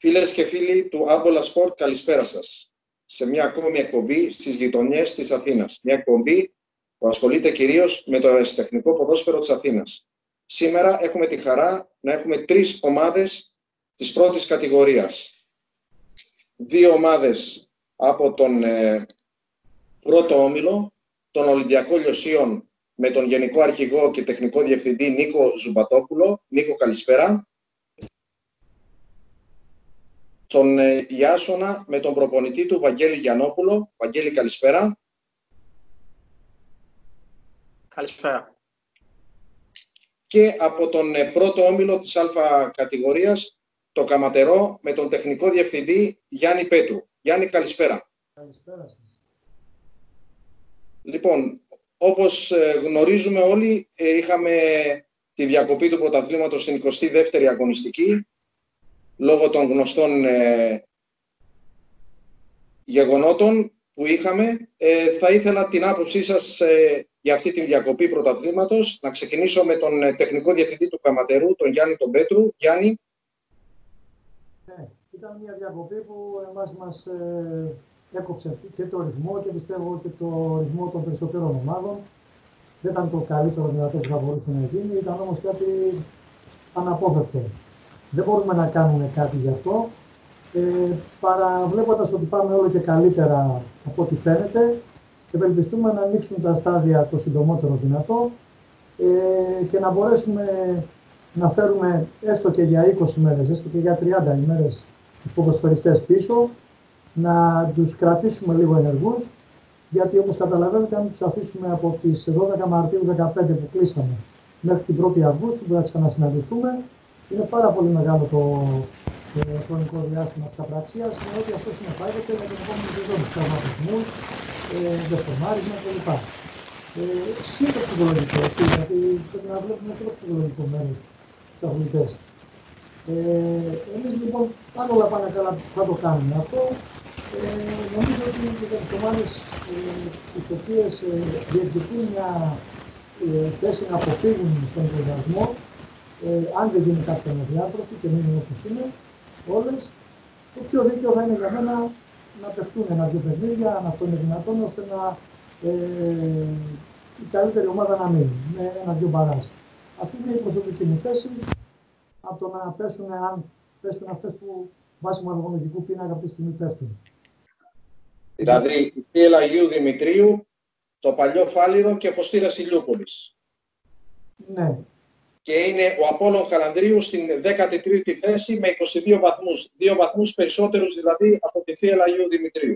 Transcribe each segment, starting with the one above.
Φίλες και φίλοι του Άμπολα Σπορτ, καλησπέρα σας. Σε μια ακόμη εκπομπή στις γειτονιές της Αθήνας. Μια εκπομπή που ασχολείται κυρίως με το αερασιτεχνικό ποδόσφαιρο της Αθήνας. Σήμερα έχουμε τη χαρά να έχουμε 3 ομάδες της πρώτης κατηγορίας. 2 ομάδες από τον πρώτο όμιλο, τον Ολυμπιακό Λιωσίων, με τον Γενικό Αρχηγό και Τεχνικό Διευθυντή Νίκο Ζουμπατόπουλο. Νίκο, καλησπέρα. Τον Ιάσονα με τον προπονητή του Βαγγέλη Γιαννόπουλο. Βαγγέλη, καλησπέρα. Καλησπέρα. Και από τον πρώτο όμιλο της Α κατηγορίας, το Καματερό, με τον Τεχνικό Διευθυντή Γιάννη Πέτρου. Γιάννη, καλησπέρα. Καλησπέρα σας. Λοιπόν, όπως γνωρίζουμε όλοι, είχαμε τη διακοπή του πρωταθλήματος στην 22η αγωνιστική, λόγω των γνωστών γεγονότων που είχαμε. Θα ήθελα την άποψή σας για αυτή τη διακοπή πρωταθλήματος. Να ξεκινήσω με τον Τεχνικό Διευθυντή του Καματερού, τον Γιάννη τον Πέτρου. Γιάννη. Ήταν μια διακοπή που εμάς μας έκοψε και το ρυθμό και πιστεύω και το ρυθμό των περισσότερων ομάδων. Δεν ήταν το καλύτερο δυνατό που θα μπορούσε να γίνει, ήταν όμως κάτι αναπόφευκτο. Δεν μπορούμε να κάνουμε κάτι γι' αυτό, παραβλέποντας ότι πάμε όλο και καλύτερα από ό,τι φαίνεται, ευελπιστούμε να ανοίξουν τα στάδια το συντομότερο δυνατό και να μπορέσουμε να φέρουμε έστω και για 20 μέρες, έστω και για 30 ημέρες τους ποδοσφαιριστές πίσω, να τους κρατήσουμε λίγο ενεργούς, γιατί όπως καταλαβαίνετε, αν τους αφήσουμε από τις 12 Μαρτίου 2015 που κλείσαμε μέχρι την 1η Αυγούστου που θα ξανασυναντηθούμε, είναι πάρα πολύ μεγάλο το χρονικό διάστημα της απραξίας, με ό,τι αυτό συνεπάγεται με την επόμενη σεζόν, τους τραυματισμούς, δεστομάρισμα κλπ. Σύντο ψυχολογικό, έτσι, γιατί πρέπει να βλέπουμε και το ψυχολογικό μέρος στους αθλητές. Εμείς λοιπόν, αν όλα πάνε καλά, θα το κάνουμε αυτό. Νομίζω ότι οι ομάδες τις οποίες διεκδικούν μια θέση να αποφύγουν στον εμβολιασμό, αν δεν γίνει κάποια αναδιάρθρωση και μείνουν όπως είναι όλες, το πιο δίκαιο θα είναι για μένα να παιχτούν 1-2 παιχνίδια, αν αυτό είναι δυνατόν, ώστε να η καλύτερη ομάδα να μείνει με 1-2 μπαράζ. Αυτή είναι η προσωπική μου θέση, από το να πέσουν, αν πέσουν αυτές που βάσει μαρμολογικού πίνακα αυτή τη στιγμή πέφτουν. Δηλαδή, η Θεία Αγίου Δημητρίου, το Παλιό Φάληρο και Φωστήρας Ηλιούπολης. Ναι. Και είναι ο Απόλλων Χαλανδρίου στην 13η θέση με 22 βαθμούς. 2 βαθμούς περισσότερους δηλαδή από τη Θεία Αγίου Δημητρίου.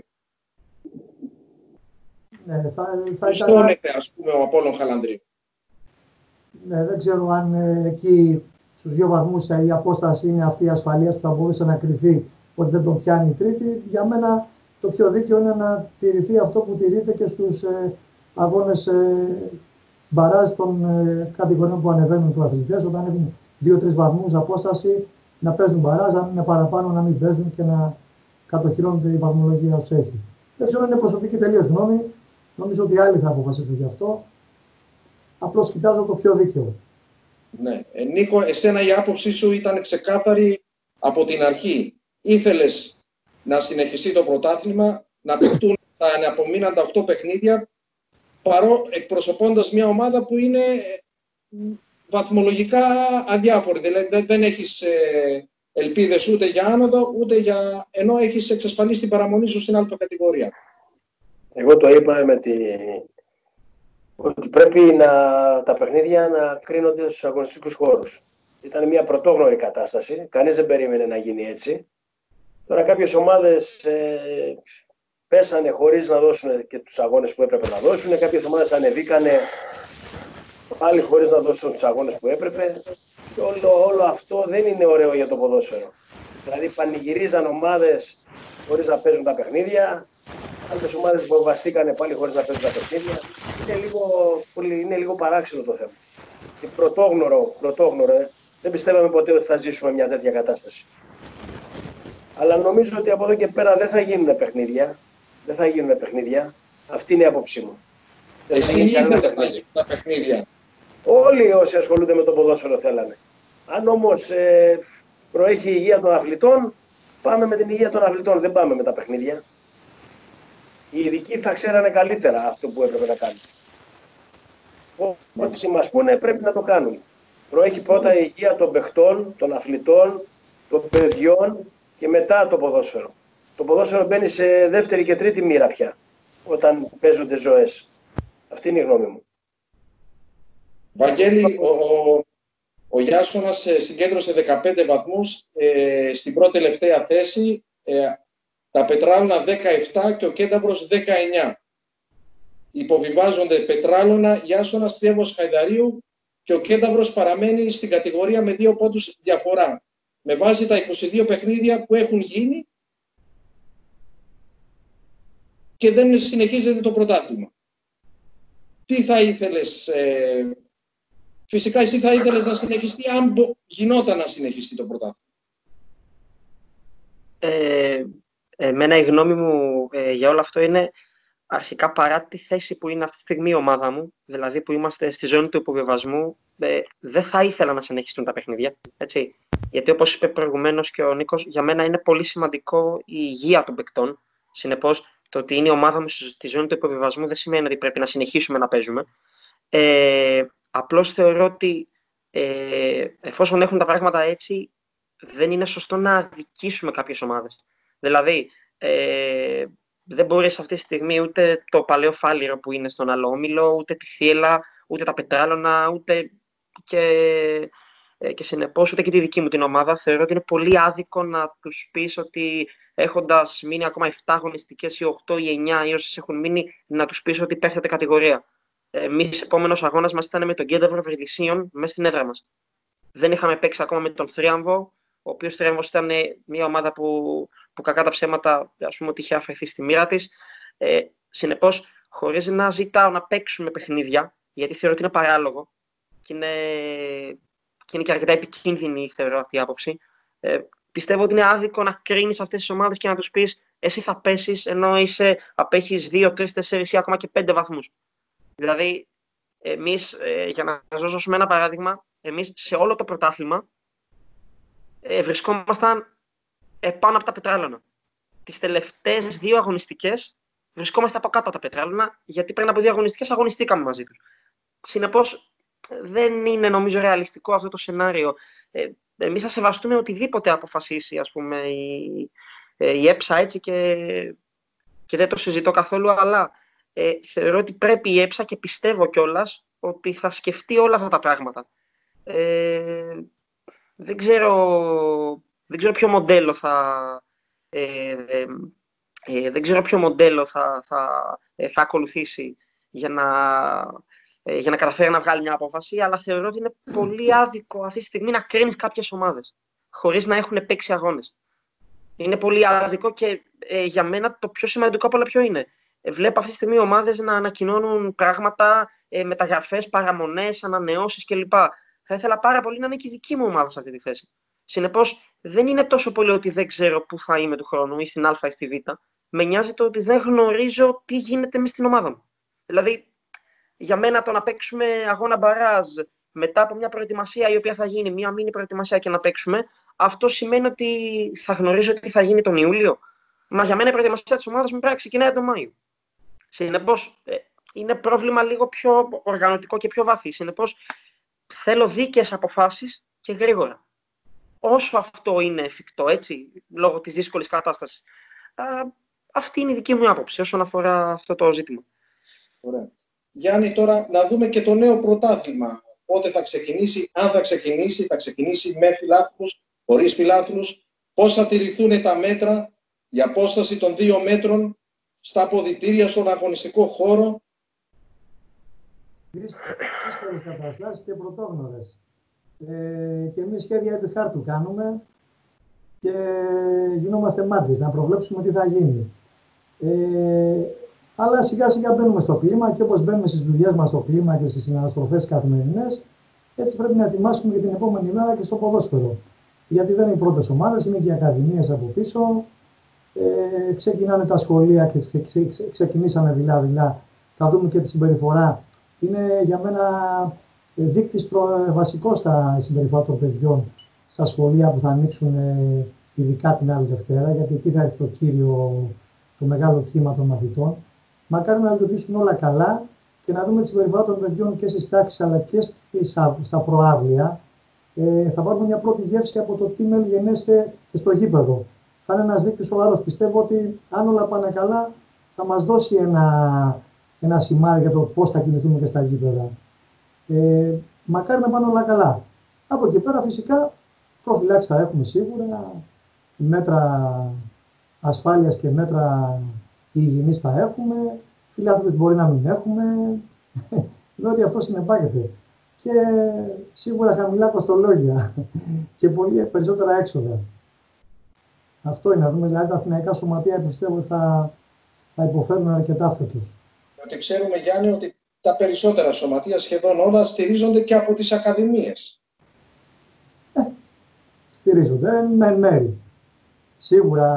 Ναι, Πώς τόνεται, ας πούμε, ο Απόλλων Χαλανδρίου. Ναι, δεν ξέρω αν εκεί στους 2 βαθμούς η απόσταση είναι αυτή η ασφαλείας που θα μπορούσε να κρυφεί ότι δεν τον πιάνει η τρίτη. Για μένα το πιο δίκαιο είναι να τηρηθεί αυτό που τηρείται και στους αγώνες μπαράζ των κατηγοριών που ανεβαίνουν του αθλητές. Όταν έχουν 2-3 βαθμούς απόσταση να παίζουν μπαράζ, αν είναι παραπάνω να μην παίζουν και να κατοχυρώνεται η βαθμολογία όσο έχει. Δεν ξέρω αν είναι προσωπική τελείως γνώμη. Νομίζω ότι άλλοι θα αποφασίσουν γι' αυτό. Απλώς κοιτάζω το πιο δίκαιο. Ναι. Νίκο, εσένα η άποψή σου ήταν ξεκάθαρη από την αρχή. Ήθελες να συνεχιστεί το πρωτάθλημα, να παιχτούν τα απομείναντα 8 παιχνίδια, εκπροσωπώντας μια ομάδα που είναι βαθμολογικά αδιάφορη. Δηλαδή δεν έχεις ελπίδες ούτε για άνοδο, ούτε για... ενώ έχεις εξασφαλίσει την παραμονή σου στην Α κατηγορία. Εγώ το είπα ότι πρέπει τα παιχνίδια να κρίνονται στους αγωνιστικούς χώρους. Ήταν μια πρωτόγνωρη κατάσταση, κανείς δεν περίμενε να γίνει έτσι. Τώρα κάποιες ομάδες πέσανε χωρίς να δώσουν και τους αγώνες που έπρεπε να δώσουν. Κάποιες ομάδες ανεβήκανε πάλι χωρίς να δώσουν τους αγώνες που έπρεπε. Και όλο αυτό δεν είναι ωραίο για το ποδόσφαιρο. Δηλαδή πανηγυρίζαν ομάδες χωρίς να παίζουν τα παιχνίδια. Άλλες ομάδες βαστήκανε πάλι χωρίς να παίζουν τα παιχνίδια. Είναι λίγο παράξενο το θέμα. Και πρωτόγνωρο. Δεν πιστεύαμε ποτέ ότι θα ζήσουμε μια τέτοια κατάσταση. Αλλά νομίζω ότι από εδώ και πέρα δεν θα γίνουν παιχνίδια. Αυτή είναι η άποψή μου. Εσύ ήθελες να γίνουν τα παιχνίδια. Όλοι όσοι ασχολούνται με το ποδόσφαιρο θέλανε. Αν όμως προέχει η υγεία των αθλητών, πάμε με την υγεία των αθλητών, δεν πάμε με τα παιχνίδια. Οι ειδικοί θα ξέρανε καλύτερα αυτό που έπρεπε να κάνουν. Ό,τι μας πούνε πρέπει να το κάνουν. Προέχει πρώτα η υγεία των παιχτών, των αθλητών, των παιδιών και μετά το ποδόσφαιρο. Το ποδόσφαιρο μπαίνει σε δεύτερη και τρίτη μοίρα πια, όταν παίζονται ζωές. Αυτή είναι η γνώμη μου. Βαγγέλη, ο Γιάσονας συγκέντρωσε 15 βαθμούς στην πρώτη τελευταία θέση, τα Πετράλωνα 17 και ο Κένταβρος 19. Υποβιβάζονται Πετράλωνα, Γιάσονας, Θρύβος Χαϊδαρίου και ο Κένταβρος παραμένει στην κατηγορία με 2 πόντους διαφορά. Με βάση τα 22 παιχνίδια που έχουν γίνει και δεν συνεχίζεται το πρωτάθλημα. Τι θα ήθελες... Φυσικά εσύ θα ήθελες να συνεχιστεί αν γινόταν να συνεχιστεί το πρωτάθλημα. Εμένα η γνώμη μου για όλο αυτό είναι αρχικά παρά τη θέση που είναι αυτή τη στιγμή η ομάδα μου, δηλαδή που είμαστε στη ζώνη του υποβιβασμού, δεν θα ήθελα να συνεχιστούν τα παιχνίδια. Έτσι. Γιατί όπως είπε προηγουμένως και ο Νίκος, για μένα είναι πολύ σημαντικό η υγεία των παικτών. Συνεπώς, το ότι είναι η ομάδα μου στη ζώνη του υποβιβασμού δεν σημαίνει ότι πρέπει να συνεχίσουμε να παίζουμε. Απλώς θεωρώ ότι εφόσον έχουν τα πράγματα έτσι, δεν είναι σωστό να αδικήσουμε κάποιες ομάδες. Δηλαδή, δεν μπορείς αυτή τη στιγμή ούτε το Παλαιό Φάληρο που είναι στον άλλο όμιλο, ούτε τη Θύελλα, ούτε τα Πετράλωνα, ούτε και συνεπώς ούτε και τη δική μου την ομάδα. Θεωρώ ότι είναι πολύ άδικο να τους πεις ότι έχοντας μείνει ακόμα 7 αγωνιστικές ή 8 ή 9 ή όσες έχουν μείνει, να τους πεις ότι πέφτεται κατηγορία. Εμείς, επόμενος αγώνας μας ήταν με τον Κένταβρο Βρυλισσίων μέσα στην έδρα μας. Δεν είχαμε παίξει ακόμα με τον Θρίαμβο, ο οποίος Θρίαμβος ήταν μια ομάδα που κακά τα ψέματα, ας πούμε, ότι είχε αφαιθεί στη μοίρα της. Συνεπώς, χωρίς να ζητάω να παίξουμε παιχνίδια, γιατί θεωρώ ότι είναι παράλογο και είναι και αρκετά επικίνδυνη, θεωρώ, αυτή η άποψη. Πιστεύω ότι είναι άδικο να κρίνεις αυτές τις ομάδες και να τους πεις εσύ θα πέσεις ενώ απέχεις 2, 3, 4 ή ακόμα και 5 βαθμούς. Δηλαδή, εμείς, για να σας δώσουμε ένα παράδειγμα, εμείς σε όλο το πρωτάθλημα βρισκόμασταν πάνω από τα Πετράλωνα. Τις τελευταίες 2 αγωνιστικές βρισκόμαστε από κάτω από τα Πετράλωνα, γιατί πριν από 2 αγωνιστικές αγωνιστήκαμε μαζί τους. Συνεπώς, δεν είναι νομίζω ρεαλιστικό αυτό το σενάριο. Εμείς θα σεβαστούμε οτιδήποτε αποφασίσει, ας πούμε, η ΕΠΣΑ, έτσι, και δεν το συζητώ καθόλου, αλλά θεωρώ ότι πρέπει η ΕΠΣΑ, και πιστεύω κιόλας ότι θα σκεφτεί όλα αυτά τα πράγματα. Δεν ξέρω ποιο μοντέλο θα ακολουθήσει για να καταφέρει να βγάλει μια απόφαση, αλλά θεωρώ ότι είναι πολύ άδικο αυτή τη στιγμή να κρίνεις κάποιες ομάδες χωρίς να έχουν παίξει αγώνες. Είναι πολύ άδικο και για μένα το πιο σημαντικό από όλα ποιο είναι. Βλέπω αυτή τη στιγμή ομάδες να ανακοινώνουν πράγματα, μεταγραφές, παραμονές, ανανεώσεις κλπ. Θα ήθελα πάρα πολύ να είναι και η δική μου ομάδα σε αυτή τη θέση. Συνεπώς, δεν είναι τόσο πολύ ότι δεν ξέρω πού θα είμαι του χρόνου, ή στην Α ή στη Β. Με νοιάζει το ότι δεν γνωρίζω τι γίνεται μες στην ομάδα μου. Δηλαδή, για μένα το να παίξουμε αγώνα μπαράζ μετά από μια προετοιμασία η οποία θα γίνει, μια μίνι προετοιμασία και να παίξουμε, αυτό σημαίνει ότι θα γνωρίζω τι θα γίνει τον Ιούλιο. Μα για μένα η προετοιμασία της ομάδας μου πρέπει να ξεκινάει τον Μάιο. Συνεπώς, είναι πρόβλημα λίγο πιο οργανωτικό και πιο βαθύ. Συνεπώς, θέλω δίκαιες αποφάσεις και γρήγορα. Όσο αυτό είναι εφικτό, έτσι, λόγω της δύσκολης κατάστασης. Αυτή είναι η δική μου άποψη όσον αφορά αυτό το ζήτημα. Ωραία. Γιάννη, τώρα να δούμε και το νέο πρωτάθλημα. Πότε θα ξεκινήσει, αν θα ξεκινήσει με φιλάθλους, χωρίς φιλάθλους, πώς θα τηρηθούν τα μέτρα για απόσταση των 2 μέτρων στα αποδυτήρια, στον αγωνιστικό χώρο. Δύσκολες καταστάσεις και πρωτόγνωρες. Και εμείς σχέδια επί χάρτου κάνουμε και γινόμαστε μάτρες να προβλέψουμε τι θα γίνει. Αλλά σιγά σιγά μπαίνουμε στο κλίμα και όπως μπαίνουμε στις δουλειές μας στο κλίμα και στις συναναστροφές καθημερινές, έτσι πρέπει να ετοιμάσουμε για την επόμενη μέρα και στο ποδόσφαιρο. Γιατί δεν είναι οι πρώτες ομάδες, είναι και οι ακαδημίες από πίσω. Ξεκινάνε τα σχολεία και ξεκινήσαμε δειλά-δειλά. Θα δούμε και τη συμπεριφορά. Είναι για μένα δείκτης βασικός στα συμπεριφορά των παιδιών στα σχολεία που θα ανοίξουν ειδικά την άλλη Δευτέρα, γιατί εκεί θα έρθει το μεγάλο κύμα των μαθητών. Μακάρι να λειτουργήσουν όλα καλά και να δούμε τη συμπεριφορά των παιδιών και στις τάξεις αλλά και στα προαύλια. Θα πάρουμε μια πρώτη γεύση από το τι μελγενέστε και στο γήπεδο. Θα είναι ένας δείκτης σοβαρός. Πιστεύω ότι αν όλα πάνε καλά, θα μας δώσει ένα σημάδι για το πώς θα κινηθούμε και στα γήπεδα. Μακάρι να πάνε όλα καλά. Από εκεί πέρα, φυσικά, προφυλάξεις θα έχουμε σίγουρα, μέτρα ασφάλειας και μέτρα υγιεινής θα έχουμε, φιλάθλους μπορεί να μην έχουμε, διότι αυτό συνεπάγεται. Και σίγουρα χαμηλά κοστολόγια και πολύ περισσότερα έξοδα. Αυτό είναι, να δούμε δηλαδή τα αθηναϊκά σωματεία πιστεύω θα υποφέρουν αρκετά φέτος. Ότι ξέρουμε, Γιάννη, ότι τα περισσότερα σωματεία, σχεδόν όλα, στηρίζονται και από τις ακαδημίες. Στηρίζονται, με μέρη. Σίγουρα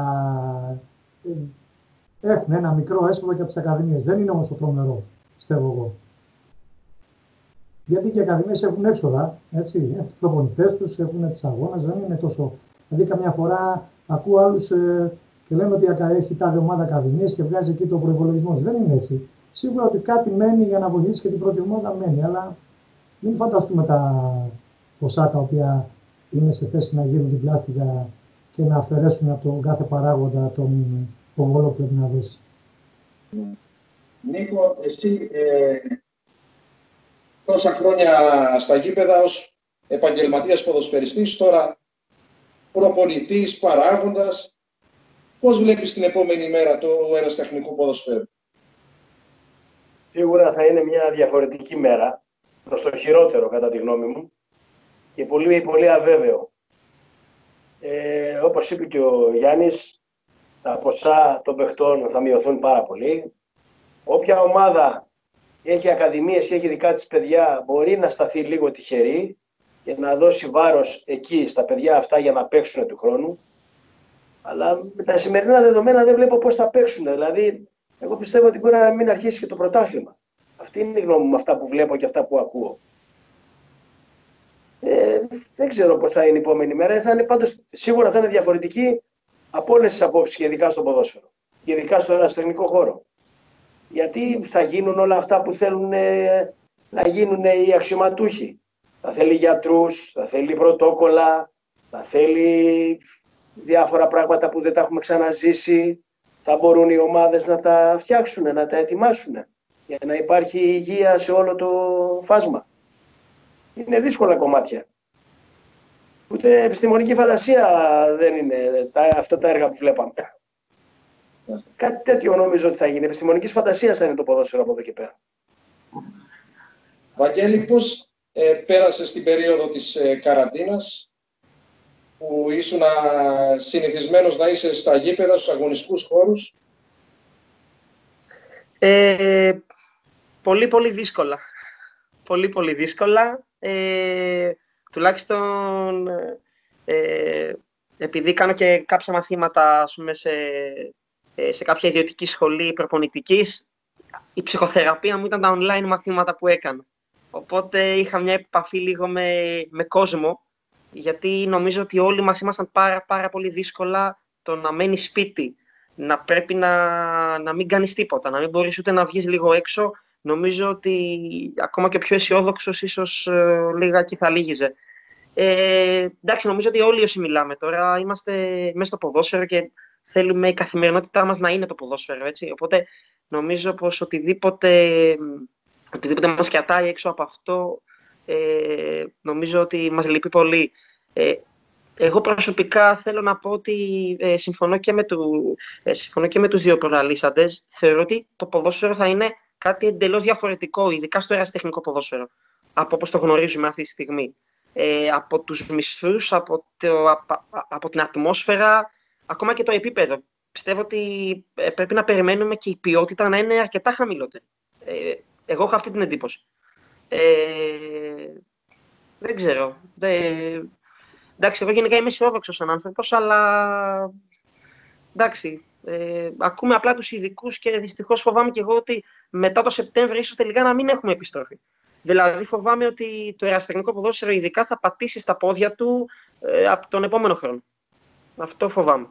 έχουν ένα μικρό έσοδο και από τις ακαδημίες. Δεν είναι όμως το τρομερό, πιστεύω εγώ. Γιατί και οι ακαδημίες έχουν έξοδα, έτσι, έχουν τους προπονητές τους, έχουν τις αγώνες, δεν είναι τόσο... Δηλαδή καμιά φορά ακούω άλλους και λένε ότι έχει τάδε ομάδα ακαδημίες και βγάζει εκεί το προϋπολογισμό. Δεν είναι έτσι. Σίγουρα ότι κάτι μένει για να βοηθήσει και την πρώτη ομάδα μένει, αλλά μην φανταστούμε τα ποσά τα οποία είναι σε θέση να γίνουν την πλάστικα και να αφαιρέσουν από τον κάθε παράγοντα τον ποβόλο που πρέπει να δώσει. Νίκο, εσύ τόσα χρόνια στα γήπεδα ως επαγγελματίας ποδοσφαιριστής, τώρα προπονητής, παράγοντας, πώς βλέπεις την επόμενη μέρα του ερασιτεχνικού ποδοσφαίρου? Σίγουρα θα είναι μια διαφορετική μέρα, προς το χειρότερο κατά τη γνώμη μου και πολύ, πολύ αβέβαιο. Όπως είπε και ο Γιάννης, τα ποσά των παιχτών θα μειωθούν πάρα πολύ. Όποια ομάδα έχει ακαδημίες και έχει δικά της παιδιά μπορεί να σταθεί λίγο τυχερή και να δώσει βάρος εκεί στα παιδιά αυτά για να παίξουν του χρόνου. Αλλά με τα σημερινά δεδομένα δεν βλέπω πώς θα παίξουν. Δηλαδή, εγώ πιστεύω ότι μπορεί να μην αρχίσει και το πρωτάθλημα. Αυτή είναι η γνώμη μου, αυτά που βλέπω και αυτά που ακούω. Δεν ξέρω πώς θα είναι η επόμενη μέρα. Θα είναι πάντως, σίγουρα θα είναι διαφορετική από όλες τις απόψεις και ειδικά στο ποδόσφαιρο. Και ειδικά στο ερασιτεχνικό χώρο. Γιατί θα γίνουν όλα αυτά που θέλουν να γίνουν οι αξιωματούχοι. Θα θέλει γιατρούς, θα θέλει πρωτόκολλα, θα θέλει διάφορα πράγματα που δεν τα έχουμε ξαναζήσει. Θα μπορούν οι ομάδες να τα φτιάξουν, να τα ετοιμάσουν για να υπάρχει υγεία σε όλο το φάσμα. Είναι δύσκολα κομμάτια. Ούτε επιστημονική φαντασία δεν είναι αυτά τα έργα που βλέπαμε. Κάτι τέτοιο νομίζω ότι θα γίνει. Επιστημονικής φαντασίας θα είναι το ποδόσφαιρο από εδώ και πέρα. Βαγγέλη, πώς πέρασες την περίοδο της καραντίνας που ήσουν συνηθισμένος να είσαι στα γήπεδα, στους αγωνιστικούς χώρους? Πολύ, πολύ δύσκολα. Πολύ, πολύ δύσκολα. Τουλάχιστον επειδή κάνω και κάποια μαθήματα, ας πούμε, σε κάποια ιδιωτική σχολή προπονητικής, η ψυχοθεραπεία μου ήταν τα online μαθήματα που έκανα. Οπότε είχα μια επαφή λίγο με κόσμο, γιατί νομίζω ότι όλοι μας ήμασταν πάρα πολύ δύσκολα το να μένεις σπίτι, να πρέπει να μην κάνεις τίποτα, να μην μπορείς ούτε να βγεις λίγο έξω. Νομίζω ότι ακόμα και ο πιο αισιόδοξος ίσως λίγα θα λύγιζε. Εντάξει, νομίζω ότι όλοι όσοι μιλάμε τώρα είμαστε μέσα στο ποδόσφαιρο και θέλουμε η καθημερινότητά μας να είναι το ποδόσφαιρο, έτσι. Οπότε νομίζω πως οτιδήποτε μας κρατάει έξω από αυτό, νομίζω ότι μας λείπει πολύ. Εγώ προσωπικά θέλω να πω ότι συμφωνώ και με τους δύο προλαλήσαντες. Θεωρώ ότι το ποδόσφαιρο θα είναι κάτι εντελώς διαφορετικό, ειδικά στο ερασιτεχνικό ποδόσφαιρο, από όπως το γνωρίζουμε αυτή τη στιγμή. Από τους μισθούς, από την ατμόσφαιρα, ακόμα και το επίπεδο. Πιστεύω ότι πρέπει να περιμένουμε και η ποιότητα να είναι αρκετά χαμηλότερη. Εγώ έχω αυτή την εντύπωση. Δεν ξέρω. Εντάξει, εγώ γενικά είμαι αισιόδοξος σαν άνθρωπος, αλλά εντάξει, ακούμε απλά τους ειδικούς και δυστυχώς φοβάμαι και εγώ ότι μετά το Σεπτέμβριο ίσως τελικά να μην έχουμε επιστροφή. Δηλαδή φοβάμαι ότι το ερασιτεχνικό ποδόσφαιρο ειδικά θα πατήσει στα πόδια του από τον επόμενο χρόνο. Αυτό φοβάμαι.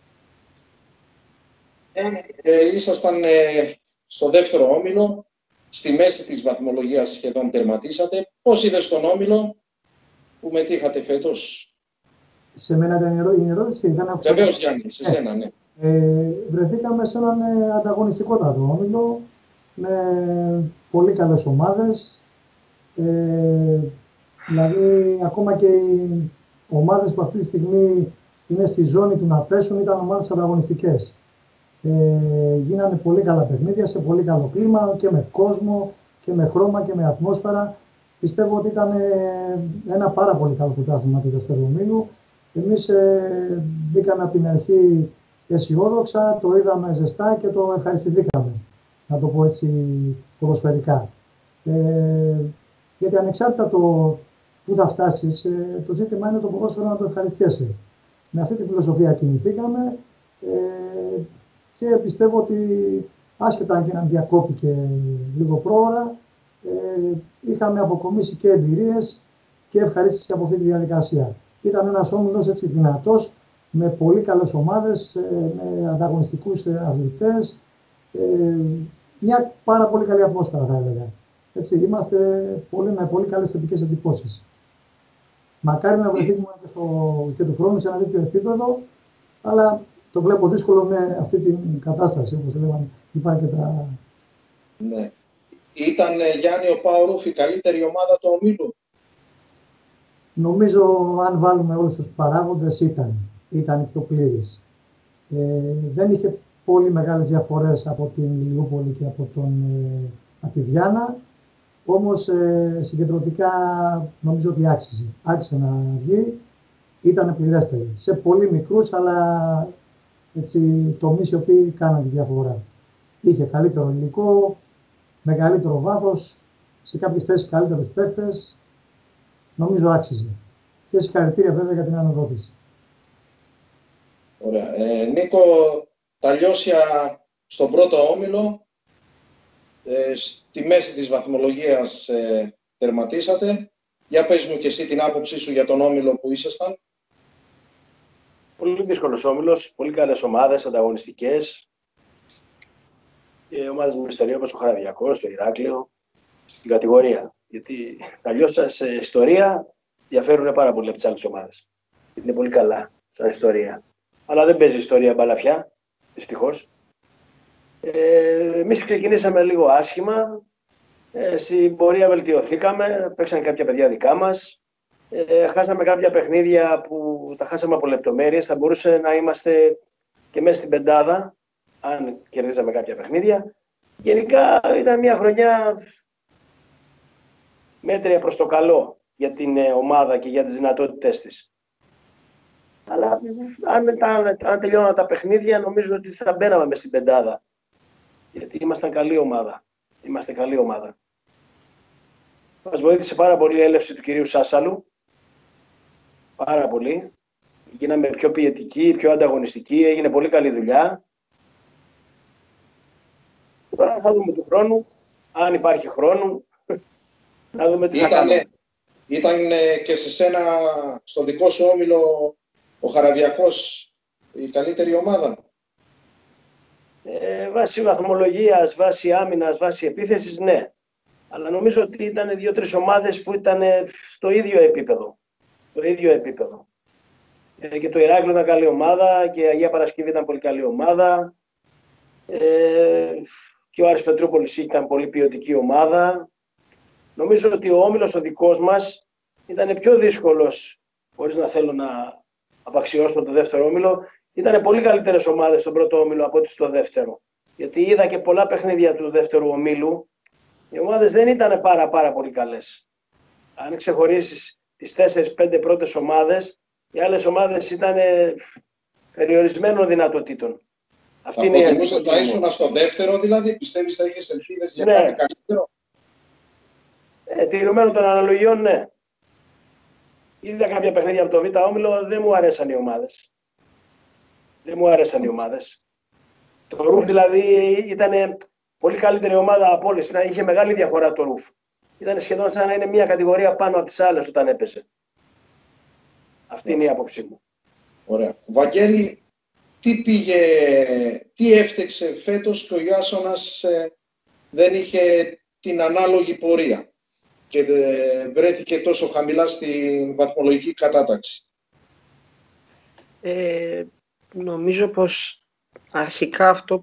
Ήσασταν στο δεύτερο όμιλο, στη μέση της βαθμολογίας σχεδόν τερματίσατε. Πώς είδες τον όμιλο που μετήχατε φέτος? Σε μένα ήταν η ερώτηση. Βεβαίως, Γιάννη, σε σένα, ναι. Βρεθήκαμε σε έναν ανταγωνιστικότατο όμιλο με πολύ καλές ομάδες. Δηλαδή, ακόμα και οι ομάδες που αυτή τη στιγμή είναι στη ζώνη του να πέσουν ήταν ομάδες ανταγωνιστικές. Γίνανε πολύ καλά παιχνίδια, σε πολύ καλό κλίμα και με κόσμο και με χρώμα και με ατμόσφαιρα. Πιστεύω ότι ήταν ένα πάρα πολύ καλό πρωτάθλημα του δεύτερου ομίλου. Εμείς μπήκαμε από την αρχή αισιόδοξα, το είδαμε ζεστά και το ευχαριστηθήκαμε, να το πω έτσι ποδοσφαιρικά. Γιατί ανεξάρτητα το που θα φτάσεις, το ζήτημα είναι το ποδόσφαιρο να το ευχαριστιέσαι. Με αυτή τη φιλοσοφία κινηθήκαμε και πιστεύω ότι άσχετα αν και αν διακόπηκε λίγο πρόωρα, είχαμε αποκομίσει και εμπειρίες και ευχαρίστηση από αυτή τη διαδικασία. Ήταν ένας όμιλος έτσι δυνατός, με πολύ καλές ομάδες, με ανταγωνιστικούς αθλητές, μια πάρα πολύ καλή ατμόσφαιρα θα έλεγα. Έτσι, είμαστε με πολύ καλές θετικές εντυπώσεις. Μακάρι να βρεθούμε και του χρόνου σε ένα τέτοιο επίπεδο, αλλά το βλέπω δύσκολο με αυτή την κατάσταση, όπως είπαν και τα... Ναι. Ήταν, Γιάννη, ο ΠΑΟ η καλύτερη ομάδα του ομίλου? Νομίζω, αν βάλουμε όλους τους παράγοντες, ήταν πιο πλήρης. Δεν είχε πολύ μεγάλες διαφορές από την Ηλιούπολη και από τη Διάνα, όμως συγκεντρωτικά νομίζω ότι άξιζε να βγει. Ήταν πληρέστερη. Σε πολύ μικρούς, αλλά τομείς οι οποίοι κάναν τη διαφορά. Είχε καλύτερο υλικό, μεγαλύτερο βάθος, σε κάποιες θέσεις καλύτερους παίκτες. Νομίζω άξιζε. Και συγχαρητήρια βέβαια για την αναδότηση. Ωραία. Νίκο, τα Λιώσια στον πρώτο όμιλο, στη μέση της βαθμολογίας τερματίσατε. Για πες μου και εσύ την άποψή σου για τον όμιλο που ήσασταν. Πολύ δύσκολος όμιλος, πολύ καλές ομάδες, ανταγωνιστικές. Ομάδες με ιστορία όπως ο Χαραβιακός, το Ηράκλειο, στην κατηγορία. Γιατί τα Λιώσια σε ιστορία διαφέρουν πάρα πολύ από τις άλλες ομάδες. Είναι πολύ καλά σαν ιστορία. Αλλά δεν παίζει ιστορία μπάλα πια, δυστυχώς. Εμείς ξεκινήσαμε λίγο άσχημα. Στην πορεία βελτιωθήκαμε, παίξαν κάποια παιδιά δικά μας. Χάσαμε κάποια παιχνίδια που τα χάσαμε από λεπτομέρειες. Θα μπορούσε να είμαστε και μέσα στην πεντάδα, αν κερδίσαμε κάποια παιχνίδια. Γενικά ήταν μια χρονιά μέτρια προς το καλό για την ομάδα και για τις δυνατότητές της. Αλλά αν τελειώναν τα παιχνίδια, νομίζω ότι θα μπαίναμε μες στην πεντάδα. Γιατί ήμασταν καλή ομάδα. Είμαστε καλή ομάδα. Μας βοήθησε πάρα πολύ η έλευση του κυρίου Σάσαλου. Πάρα πολύ. Γίναμε πιο πιετικοί, πιο ανταγωνιστικοί. Έγινε πολύ καλή δουλειά. Τώρα θα δούμε του χρόνου. Αν υπάρχει χρόνο, να δούμε τι θα κάνουμε. Ήταν και σε σένα, στο δικό σου όμιλο, ο Χαραβιακός η καλύτερη ομάδα? Βάσει βαθμολογίας, βάσει άμυνας, βάσει επίθεσης, ναι. Αλλά νομίζω ότι ήταν 2-3 ομάδες που ήταν στο ίδιο επίπεδο. Το ίδιο επίπεδο. Και το Ηράκλειο ήταν καλή ομάδα και η Αγία Παρασκευή ήταν πολύ καλή ομάδα. Και ο Άρης Πετρούπολης ήταν πολύ ποιοτική ομάδα. Νομίζω ότι ο όμιλος ο δικός μας ήταν πιο δύσκολος, χωρίς να θέλω να απαξιώσω το δεύτερο όμιλο. Ήταν πολύ καλύτερες ομάδες στον πρώτο όμιλο από ό,τι στο δεύτερο. Γιατί είδα και πολλά παιχνίδια του δεύτερου ομίλου. Οι ομάδες δεν ήταν πάρα πολύ καλές. Αν ξεχωρίσεις τις 4-5 πρώτες ομάδες, οι άλλες ομάδες ήταν περιορισμένων δυνατοτήτων. Αυτή είναι η εντύπωση. Θα ήσουν στο δεύτερο, δηλαδή, πιστεύεις θα είχες ελπίδες για κάτι καλύτερο? Τηρουμένων των αναλογιών, ναι. Είδα κάποια παιχνίδια από το Β' όμιλο, δεν μου αρέσαν οι ομάδες. Δεν μου άρεσαν οι ομάδες. Το Ρουφ δηλαδή ήταν πολύ καλύτερη ομάδα από όλες. Είχε μεγάλη διαφορά το Ρουφ. Ήταν σχεδόν σαν να είναι μια κατηγορία πάνω από τις άλλες όταν έπεσε. Αυτή είναι η άποψή μου. Ωραία. Βαγγέλη, τι έφτεξε φέτος και ο Ιάσονας δεν είχε την ανάλογη πορεία και βρέθηκε τόσο χαμηλά στην βαθμολογική κατάταξη? Νομίζω πως αρχικά αυτό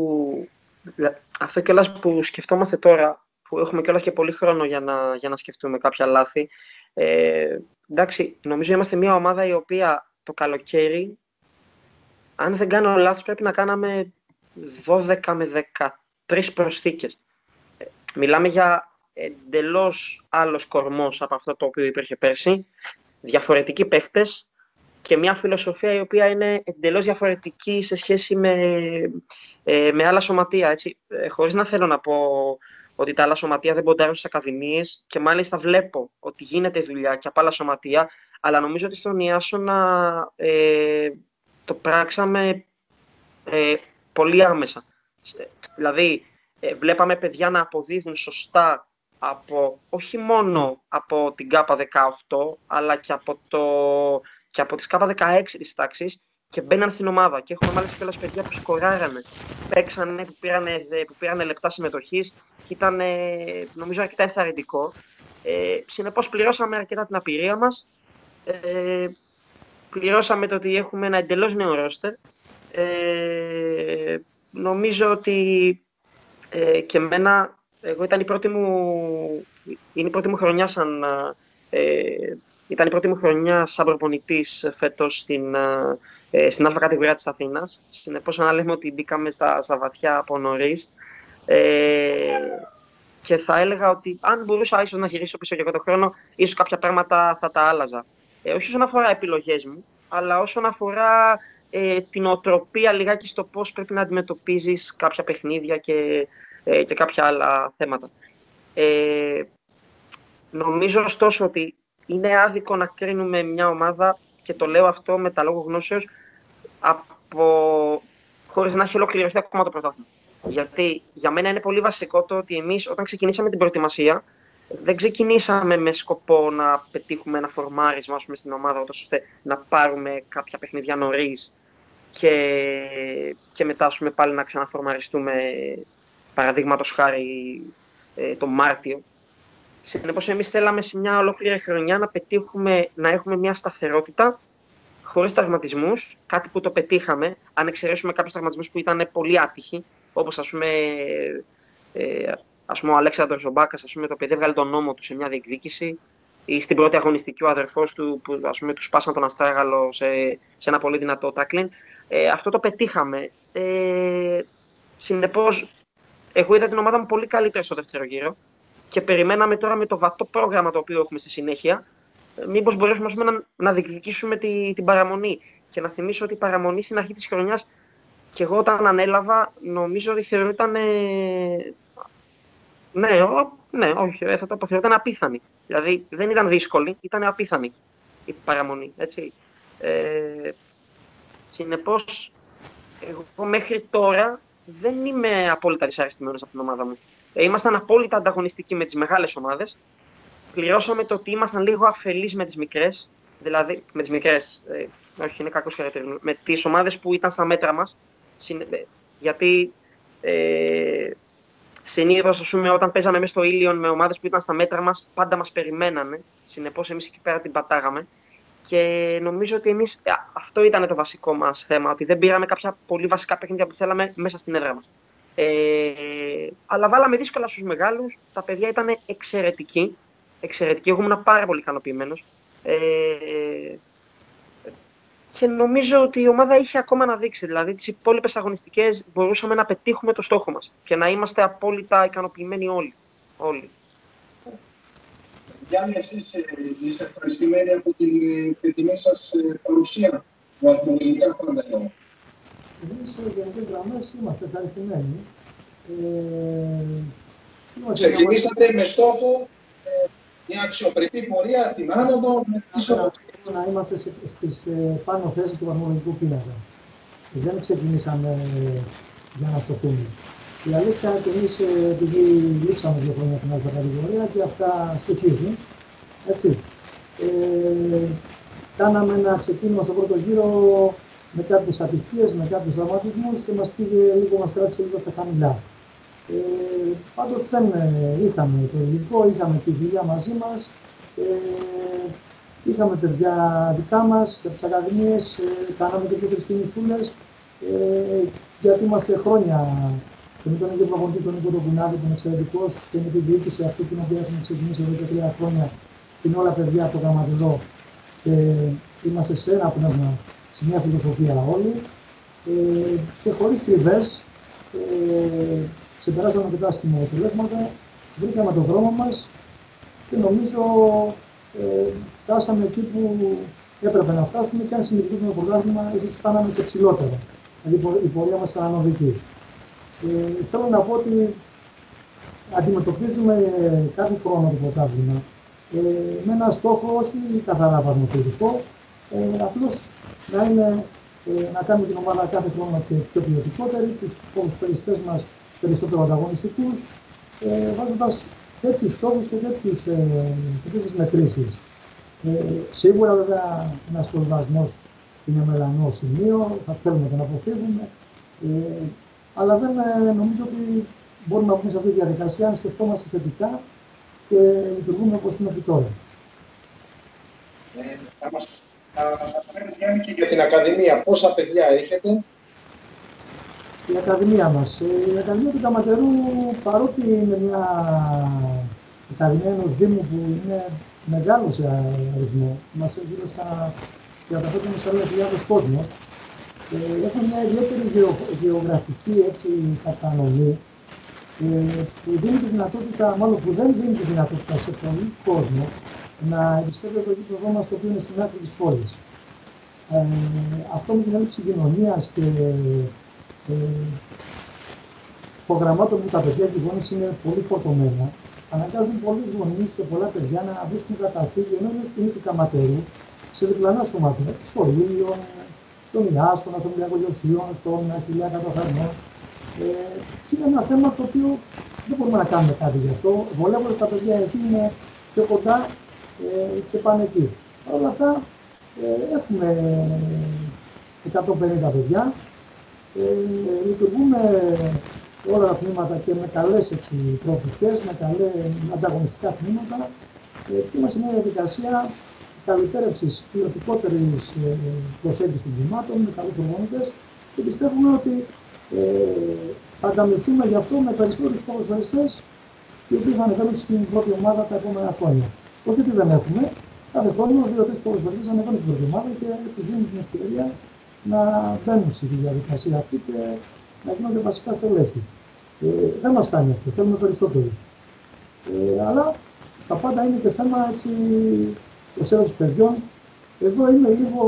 κιόλας που σκεφτόμαστε τώρα, που έχουμε κιόλας και πολύ χρόνο για να σκεφτούμε κάποια λάθη, εντάξει, νομίζω είμαστε μια ομάδα η οποία το καλοκαίρι, αν δεν κάνω λάθος, πρέπει να κάναμε 12 με 13 προσθήκες. Μιλάμε για εντελώς άλλος κορμός από αυτό το οποίο υπήρχε πέρσι, διαφορετικοί παίχτες και μια φιλοσοφία η οποία είναι εντελώς διαφορετική σε σχέση με άλλα σωματεία. Έτσι. Χωρίς να θέλω να πω ότι τα άλλα σωματεία δεν ποντάρουν στις ακαδημίες και μάλιστα βλέπω ότι γίνεται δουλειά και από άλλα σωματεία, αλλά νομίζω ότι στον Ιάσονα το πράξαμε πολύ άμεσα. Δηλαδή, βλέπαμε παιδιά να αποδίδουν σωστά όχι μόνο από την ΚΑΠΑ 18, αλλά και από τις ΚΑΠΑ 16 της τάξης και μπαίναν στην ομάδα. Και έχουμε μάλιστα και παιδιά που σκοράρανε, παίξανε, που πήρανε λεπτά συμμετοχής και ήταν, νομίζω, αρκετά ενθαρρυντικό. Συνεπώς, πληρώσαμε αρκετά την απειρία μας. Πληρώσαμε το ότι έχουμε ένα εντελώς νέο ρόστερ. Νομίζω ότι και εμένα, εγώ ήταν η πρώτη μου χρονιά σαν προπονητής φέτος στην Α κατηγορία της Αθήνας. Συνεπώς, να λέμε ότι μπήκαμε στα βαθιά από νωρίς. Και θα έλεγα ότι αν μπορούσα ίσως να γυρίσω πίσω και εγώ τον χρόνο, ίσως κάποια πράγματα θα τα άλλαζα. Όχι όσον αφορά επιλογές μου, αλλά όσον αφορά την οτροπία λιγάκι στο πώς πρέπει να αντιμετωπίζεις κάποια παιχνίδια και κάποια άλλα θέματα. Νομίζω ωστόσο ότι είναι άδικο να κρίνουμε μια ομάδα, και το λέω αυτό με τα λόγω γνώσεως, χωρίς να έχει ολοκληρωθεί ακόμα το πρωτάθλημα. Γιατί για μένα είναι πολύ βασικό το ότι εμείς όταν ξεκινήσαμε την προετοιμασία δεν ξεκινήσαμε με σκοπό να πετύχουμε ένα φορμάρισμα στην ομάδα, ώστε να πάρουμε κάποια παιχνίδια νωρίς και μετά πάλι να ξαναφορμαριστούμε, παραδείγματος χάρη, τον Μάρτιο. Συνεπώς, εμείς θέλαμε σε μια ολόκληρη χρονιά να πετύχουμε να έχουμε μια σταθερότητα χωρίς τραυματισμούς, κάτι που το πετύχαμε, αν εξαιρέσουμε κάποιους τραυματισμούς που ήταν πολύ άτυχοι, όπως ο Αλέξανδρος Ζομπάκας, το παιδί έβγαλε τον νόμο του σε μια διεκδίκηση, ή στην πρώτη αγωνιστική ο αδερφός του που του σπάσαν τον αστράγαλο σε ένα πολύ δυνατό τάκλιν. Αυτό το πετύχαμε. Συνεπώς, εγώ είδα την ομάδα μου πολύ καλύτερη στο δεύτερο γύρο και περιμέναμε τώρα με το βατό πρόγραμμα το οποίο έχουμε στη συνέχεια, μήπως μπορέσουμε να διεκδικήσουμε την παραμονή. Και να θυμίσω ότι η παραμονή στην αρχή της χρονιάς, και εγώ όταν ανέλαβα, νομίζω ότι θεωρούταν. Θα το αποθεωρούταν απίθανη. Δηλαδή δεν ήταν δύσκολη, ήταν απίθανη η παραμονή. Έτσι. Συνεπώς, εγώ μέχρι τώρα δεν είμαι απόλυτα δυσαρεστημένος από την ομάδα μου. Ήμασταν απόλυτα ανταγωνιστικοί με τις μεγάλες ομάδες. Πληρώσαμε το ότι ήμασταν λίγο αφελείς με τις μικρές. Δηλαδή, με τις μικρές, όχι, είναι κακός χαρακτηρισμός. Με τις ομάδες που ήταν στα μέτρα μας. Γιατί συνήθως, όταν παίζαμε μέσα στο Ήλιον με ομάδες που ήταν στα μέτρα μας, πάντα μας περιμένανε. Συνεπώς, εμείς εκεί πέρα την πατάγαμε. Και νομίζω ότι εμείς, αυτό ήταν το βασικό μας θέμα, ότι δεν πήραμε κάποια πολύ βασικά παιχνίδια που θέλαμε μέσα στην έδρα μας. Αλλά βάλαμε δύσκολα στους μεγάλους, τα παιδιά ήταν εξαιρετικοί. Εγώ ήμουν πάρα πολύ ικανοποιημένος. Και νομίζω ότι η ομάδα είχε ακόμα να δείξει. Δηλαδή, τις υπόλοιπες αγωνιστικές μπορούσαμε να πετύχουμε το στόχο μας και να είμαστε απόλυτα ικανοποιημένοι όλοι. Γιάννη, εσείς είστε ευχαριστημένοι από την φετινή σας παρουσία, βαθμολογικά πάντα εννοώ? Εμείς σε γενικές γραμμές είμαστε ευχαριστημένοι. Ξεκινήσατε με στόχο μια αξιοπρεπή πορεία, την άνοδο, με πίσω. Να είμαστε στις πάνω θέσεις του βαθμολογικού πίνακα. Δεν ξεκινήσαμε για να στοχούμε. Η αλήθεια είναι ότι εμείς, επειδή λείψαμε 2 χρόνια στην άλλη κατηγορία και αυτά στοιχίζουν, έτσι. κάναμε ένα ξεκίνημα στο πρώτο γύρο με κάποιες ατυχίες, με κάποιους τραυματισμούς και μας κράτησε λίγο στα χαμηλά. Πάντως δεν είχαμε το υλικό, είχαμε τη δουλειά μαζί μας, είχαμε παιδιά δικά μας από τις ακαδημίες, κάναμε και τέτοιες κινησούλες, γιατί είμαστε χρόνια και με τον ίδιο προπονητή, τον Νίκο Κουνάδη, που είναι εξαιρετικός, και με την διοίκηση αυτή την οποία έχουμε ξεκινήσει εδώ και 3 χρόνια, είναι όλα παιδιά από το Γραμματεδό και είμαστε σε ένα πνεύμα, σε μια φιλοσοφία όλοι, και χωρίς τριβές, ξεπεράσαμε και τα άσχημα αποτελέσματα, βρήκαμε τον δρόμο μας και νομίζω φτάσαμε εκεί που έπρεπε να φτάσουμε, και αν συνεχίσουμε το πρωτάθλημα, ίσως φτάναμε και ψηλότερα. Δηλαδή η πορεία μας ήταν ανωδική. Θέλω να πω ότι αντιμετωπίζουμε κάθε χρόνο το πρωτάθλημα με ένα στόχο όχι καθαρά βαθμολογικό, απλώς να κάνουμε την ομάδα κάθε χρόνο και πιο ποιοτικότερη, τους ποδοσφαιριστές μας περισσότερο ανταγωνιστικούς, βάζοντας τέτοιους στόχους και τέτοιες μετρήσεις. Σίγουρα βέβαια ένας σχολιασμός είναι μελανό σημείο, θα θέλουμε να τον αποφύγουμε, αλλά δεν νομίζω ότι μπορούμε να βγούμε σε αυτή τη διαδικασία αν σκεφτόμαστε θετικά και λειτουργούμε όπως είναι επί τώρα. Θα μας αναφέρεις, Γιάννη, και για την Ακαδημία. Πόσα παιδιά έχετε? Η Ακαδημία μας. Η Ακαδημία του Καματερού, παρότι είναι μια Ακαδημία ενός Δήμου που είναι μεγάλο σε αριθμό, είμαστε γύρω στα 35.000 κόσμος, έχουμε μια ιδιαίτερη γεωγραφική κατανομή, που δίνει τη δυνατότητα, μάλλον που δεν δίνει τη δυνατότητα σε πολύ κόσμο να επισκέπτεται το γήπεδο μας, το οποίο είναι στην άκρη της πόλης. Αυτό με την έλλειψη κοινωνίας και προγραμμάτων που τα παιδιά και οι γονείς είναι πολύ φορτωμένα, αναγκάζουν πολλοί γονείς και πολλά παιδιά να βρίσκουν καταφύγιο ενώ είναι στην του Καματερού, σε διπλανά σωματεία, σχολείων, στον Ιάστονα, των Λιακογιοσίων, στον Αχιλιά Καταφαρμών. Και είναι ένα θέμα το οποίο δεν μπορούμε να κάνουμε κάτι γι' αυτό. Βολεύοντας τα παιδιά εκεί είναι πιο κοντά και πάνε εκεί. Παρ' όλα αυτά έχουμε 150 παιδιά. Λειτουργούμε όλα τα τμήματα και με καλές προοπτικές, με ανταγωνιστικά τμήματα, και είμαστε σε μια διαδικασία καλυτέρευσης ποιοτικότερης προσέγγισης των τμήματων, με καλούς προπονητές, και πιστεύουμε ότι θα ανταμυφθούμε γι' αυτό με περισσότερους ποδοσφαιριστές οι οποίοι θα ανεβαίνουν στην πρώτη ομάδα τα επόμενα χρόνια. Όχι ότι δεν έχουμε, κάθε χρόνο 2-3 ποδοσφαιριστές ανεβαίνουν στην πρώτη ομάδα και τους δίνουν την ευκαιρία να μπαίνουν στη διαδικασία αυτή και να γίνονται βασικά στελέχη. Δεν μας φτάνει αυτό, θέλουμε περισσότερους. Αλλά τα πάντα είναι και θέμα προσέλευσης παιδιών. Εδώ είμαι λίγο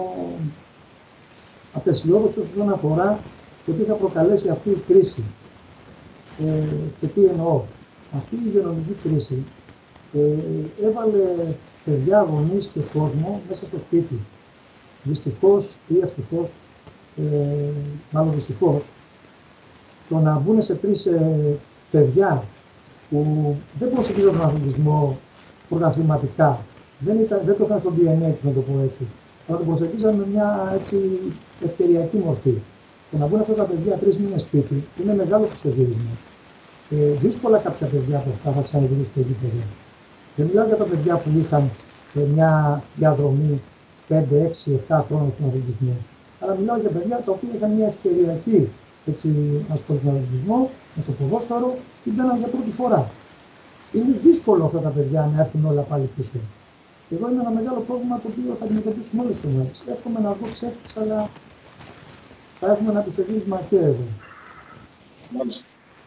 απεσιόδοξος όσον αφορά το τι θα προκαλέσει αυτή η κρίση. Και τι εννοώ. Αυτή η υγειονομική κρίση έβαλε παιδιά, γονείς και κόσμο μέσα στο σπίτι. Δυστυχώς ή ευτυχώς, μάλλον δυστυχώς, το να μπουν σε 3 παιδιά που δεν προσεγγίζουν τον αθλητισμό πρωταθληματικά, δεν το είχαν στο DNA, να το πω έτσι, αλλά το προσεγγίζαν με μια ευκαιριακή μορφή. Το να μπουν αυτά τα παιδιά 3 μήνες σπίτι είναι μεγάλο ψευδίσμα. Δύσκολα κάποια παιδιά από αυτά θα ξαναγυρίσουν στο γήπεδο. Δεν μιλάω για τα παιδιά που είχαν μια διαδρομή 5, 6, 7 χρόνια στον αθλητισμό. Αλλά μιλάω για παιδιά τα οποία είχαν μια ευκαιριακή ασχολή με τον αθλητισμό, με το ποδόσφαιρο, και μπαίναν για πρώτη φορά. Είναι δύσκολο αυτά τα παιδιά να έρθουν όλα πάλι πίσω. Εδώ είναι ένα μεγάλο πρόβλημα το οποίο θα αντιμετωπίσουμε όλες τις ομάδες. Εύχομαι να βγω ψεύτης, αλλά θα έχουμε ένα πιστογύρισμα και εδώ. Μάλιστα.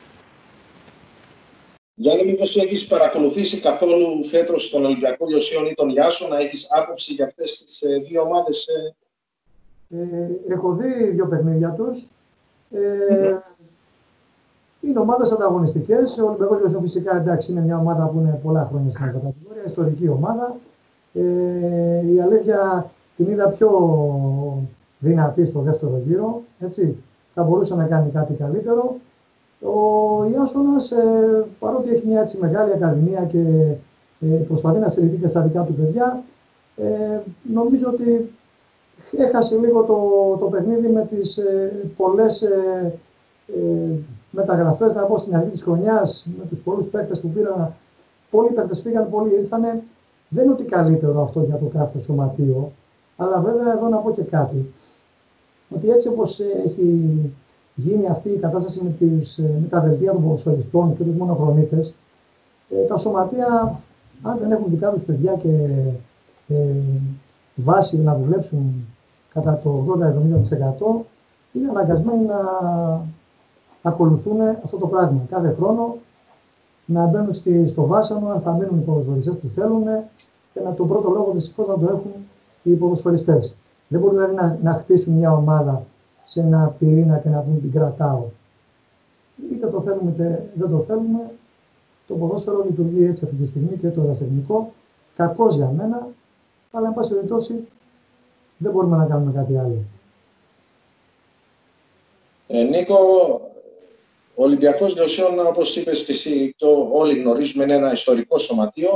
Γιάννη, μήπως έχεις παρακολουθήσει καθόλου φέτος τον Ολυμπιακό Λιωσίων ή τον Ιάσονα, έχεις άποψη για αυτές τις 2 ομάδες? Έχω δει 2 παιχνίδια τους. Είναι ομάδες ανταγωνιστικές. Ο Ολυμπιακός Λιωσίων φυσικά, εντάξει, είναι μια ομάδα που είναι πολλά χρόνια στην κατηγορία, ιστορική ομάδα. Η αλήθεια την είδα πιο δυνατή στο δεύτερο γύρο. Έτσι. Θα μπορούσε να κάνει κάτι καλύτερο. Ο Ιάσονας, παρότι έχει μια έτσι μεγάλη ακαδημία και προσπαθεί να στηριχθεί και στα δικά του παιδιά, Νομίζω ότι έχασε λίγο το παιχνίδι με τις πολλές μεταγραφές, να πω στην αρχή της χρονιάς, με τους πολλούς παίκτες που πήραν. Πολλοί παίκτες πήγαν, πολλοί ήρθανε. Δεν είναι ότι καλύτερο αυτό για το κάθε σωματείο, αλλά βέβαια εδώ να πω και κάτι. Ότι έτσι όπως έχει γίνει αυτή η κατάσταση με τα δελτία των ποδοσφαιριστών και τους μονοχρονίτες, τα σωματεία, αν δεν έχουν δικά τους παιδιά και βάση να δουλέψουν κατά το 80-70%, είναι αναγκασμένοι να ακολουθούν αυτό το πράγμα. Κάθε χρόνο να μπαίνουν στο βάσανο, αν θα μείνουν οι ποδοσφαιριστές που θέλουν και τον πρώτο λόγο δυστυχώς να το έχουν οι ποδοσφαιριστές. Δεν μπορούν δηλαδή να χτίσουν μια ομάδα σε ένα πυρήνα και να πούν την κρατάω. Είτε το θέλουμε είτε δεν το θέλουμε, το ποδόσφαιρο λειτουργεί έτσι αυτή τη στιγμή και το ερασιτεχνικό. Κακώς για μένα, αλλά εν πάση περιπτώσει δεν μπορούμε να κάνουμε κάτι άλλο. Νίκο, ο Ολυμπιακός Λιωσιών, όπως είπες και εσύ, το όλοι γνωρίζουμε, είναι ένα ιστορικό σωματείο.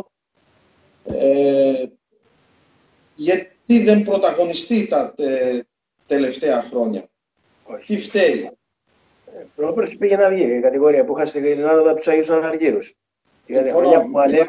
Γιατί δεν πρωταγωνιστεί τα τελευταία χρόνια? Όχι. Τι φταίει? Πρόπερση πήγε να βγει η κατηγορία που είχα στην Ελλάδα από τους Αγίους Αναργύρους. Η χρονιά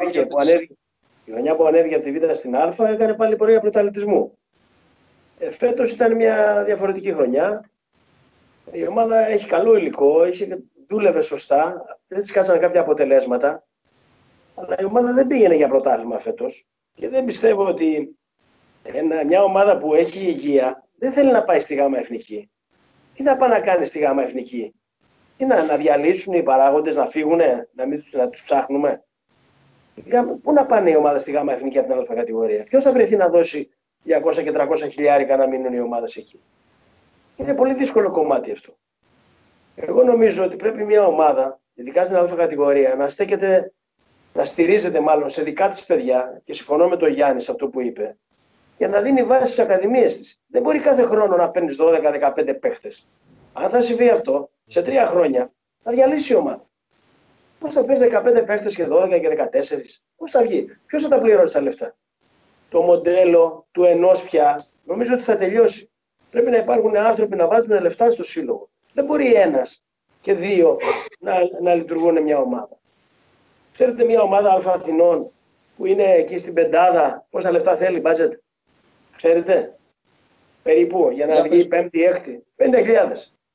που ανέβηκε από τη Β' στην Α έκανε πάλι πορεία πρωταθλητισμού. Φέτος ήταν μια διαφορετική χρονιά. Η ομάδα έχει καλό υλικό, δούλευε σωστά, δεν της κάτσανε κάποια αποτελέσματα. Αλλά η ομάδα δεν πήγαινε για πρωτάθλημα φέτος. Και δεν πιστεύω ότι μια ομάδα που έχει υγεία δεν θέλει να πάει στη ΓΑΜΑ Εθνική. Τι να πάει να κάνει στη ΓΑΜΑ Εθνική? Τι να διαλύσουν οι παράγοντες, να φύγουνε, να τους ψάχνουμε? Πού να πάνε οι ομάδες στη ΓΑΜΑ Εθνική από την Α κατηγορία? Ποιος θα βρεθεί να δώσει 200 και 300 χιλιάρικα να μείνουν οι ομάδες εκεί? Είναι πολύ δύσκολο κομμάτι αυτό. Εγώ νομίζω ότι πρέπει μια ομάδα, ειδικά στην Α κατηγορία, να στέκεται, να στηρίζεται μάλλον σε δικά της παιδιά, και συμφωνώ με τον Γιάννη σε αυτό που είπε, για να δίνει βάση στις ακαδημίες της. Δεν μπορεί κάθε χρόνο να παίρνεις 12-15 παίχτες. Αν θα συμβεί αυτό, σε 3 χρόνια θα διαλύσει η ομάδα. Πώς θα παίρνεις 15 παίχτες και 12 και 14, πώς θα βγει? Ποιος θα τα πληρώσει τα λεφτά? Το μοντέλο του ενός πια νομίζω ότι θα τελειώσει. Πρέπει να υπάρχουν άνθρωποι να βάζουν λεφτά στο σύλλογο. Δεν μπορεί ένας και δύο να λειτουργούν μια ομάδα. Ξέρετε, μια ομάδα Α Αθηνών που είναι εκεί στην πεντάδα, πόσα λεφτά θέλει, budget? Ξέρετε, περίπου για να βγει πέμπτη, έκτη, 50.000.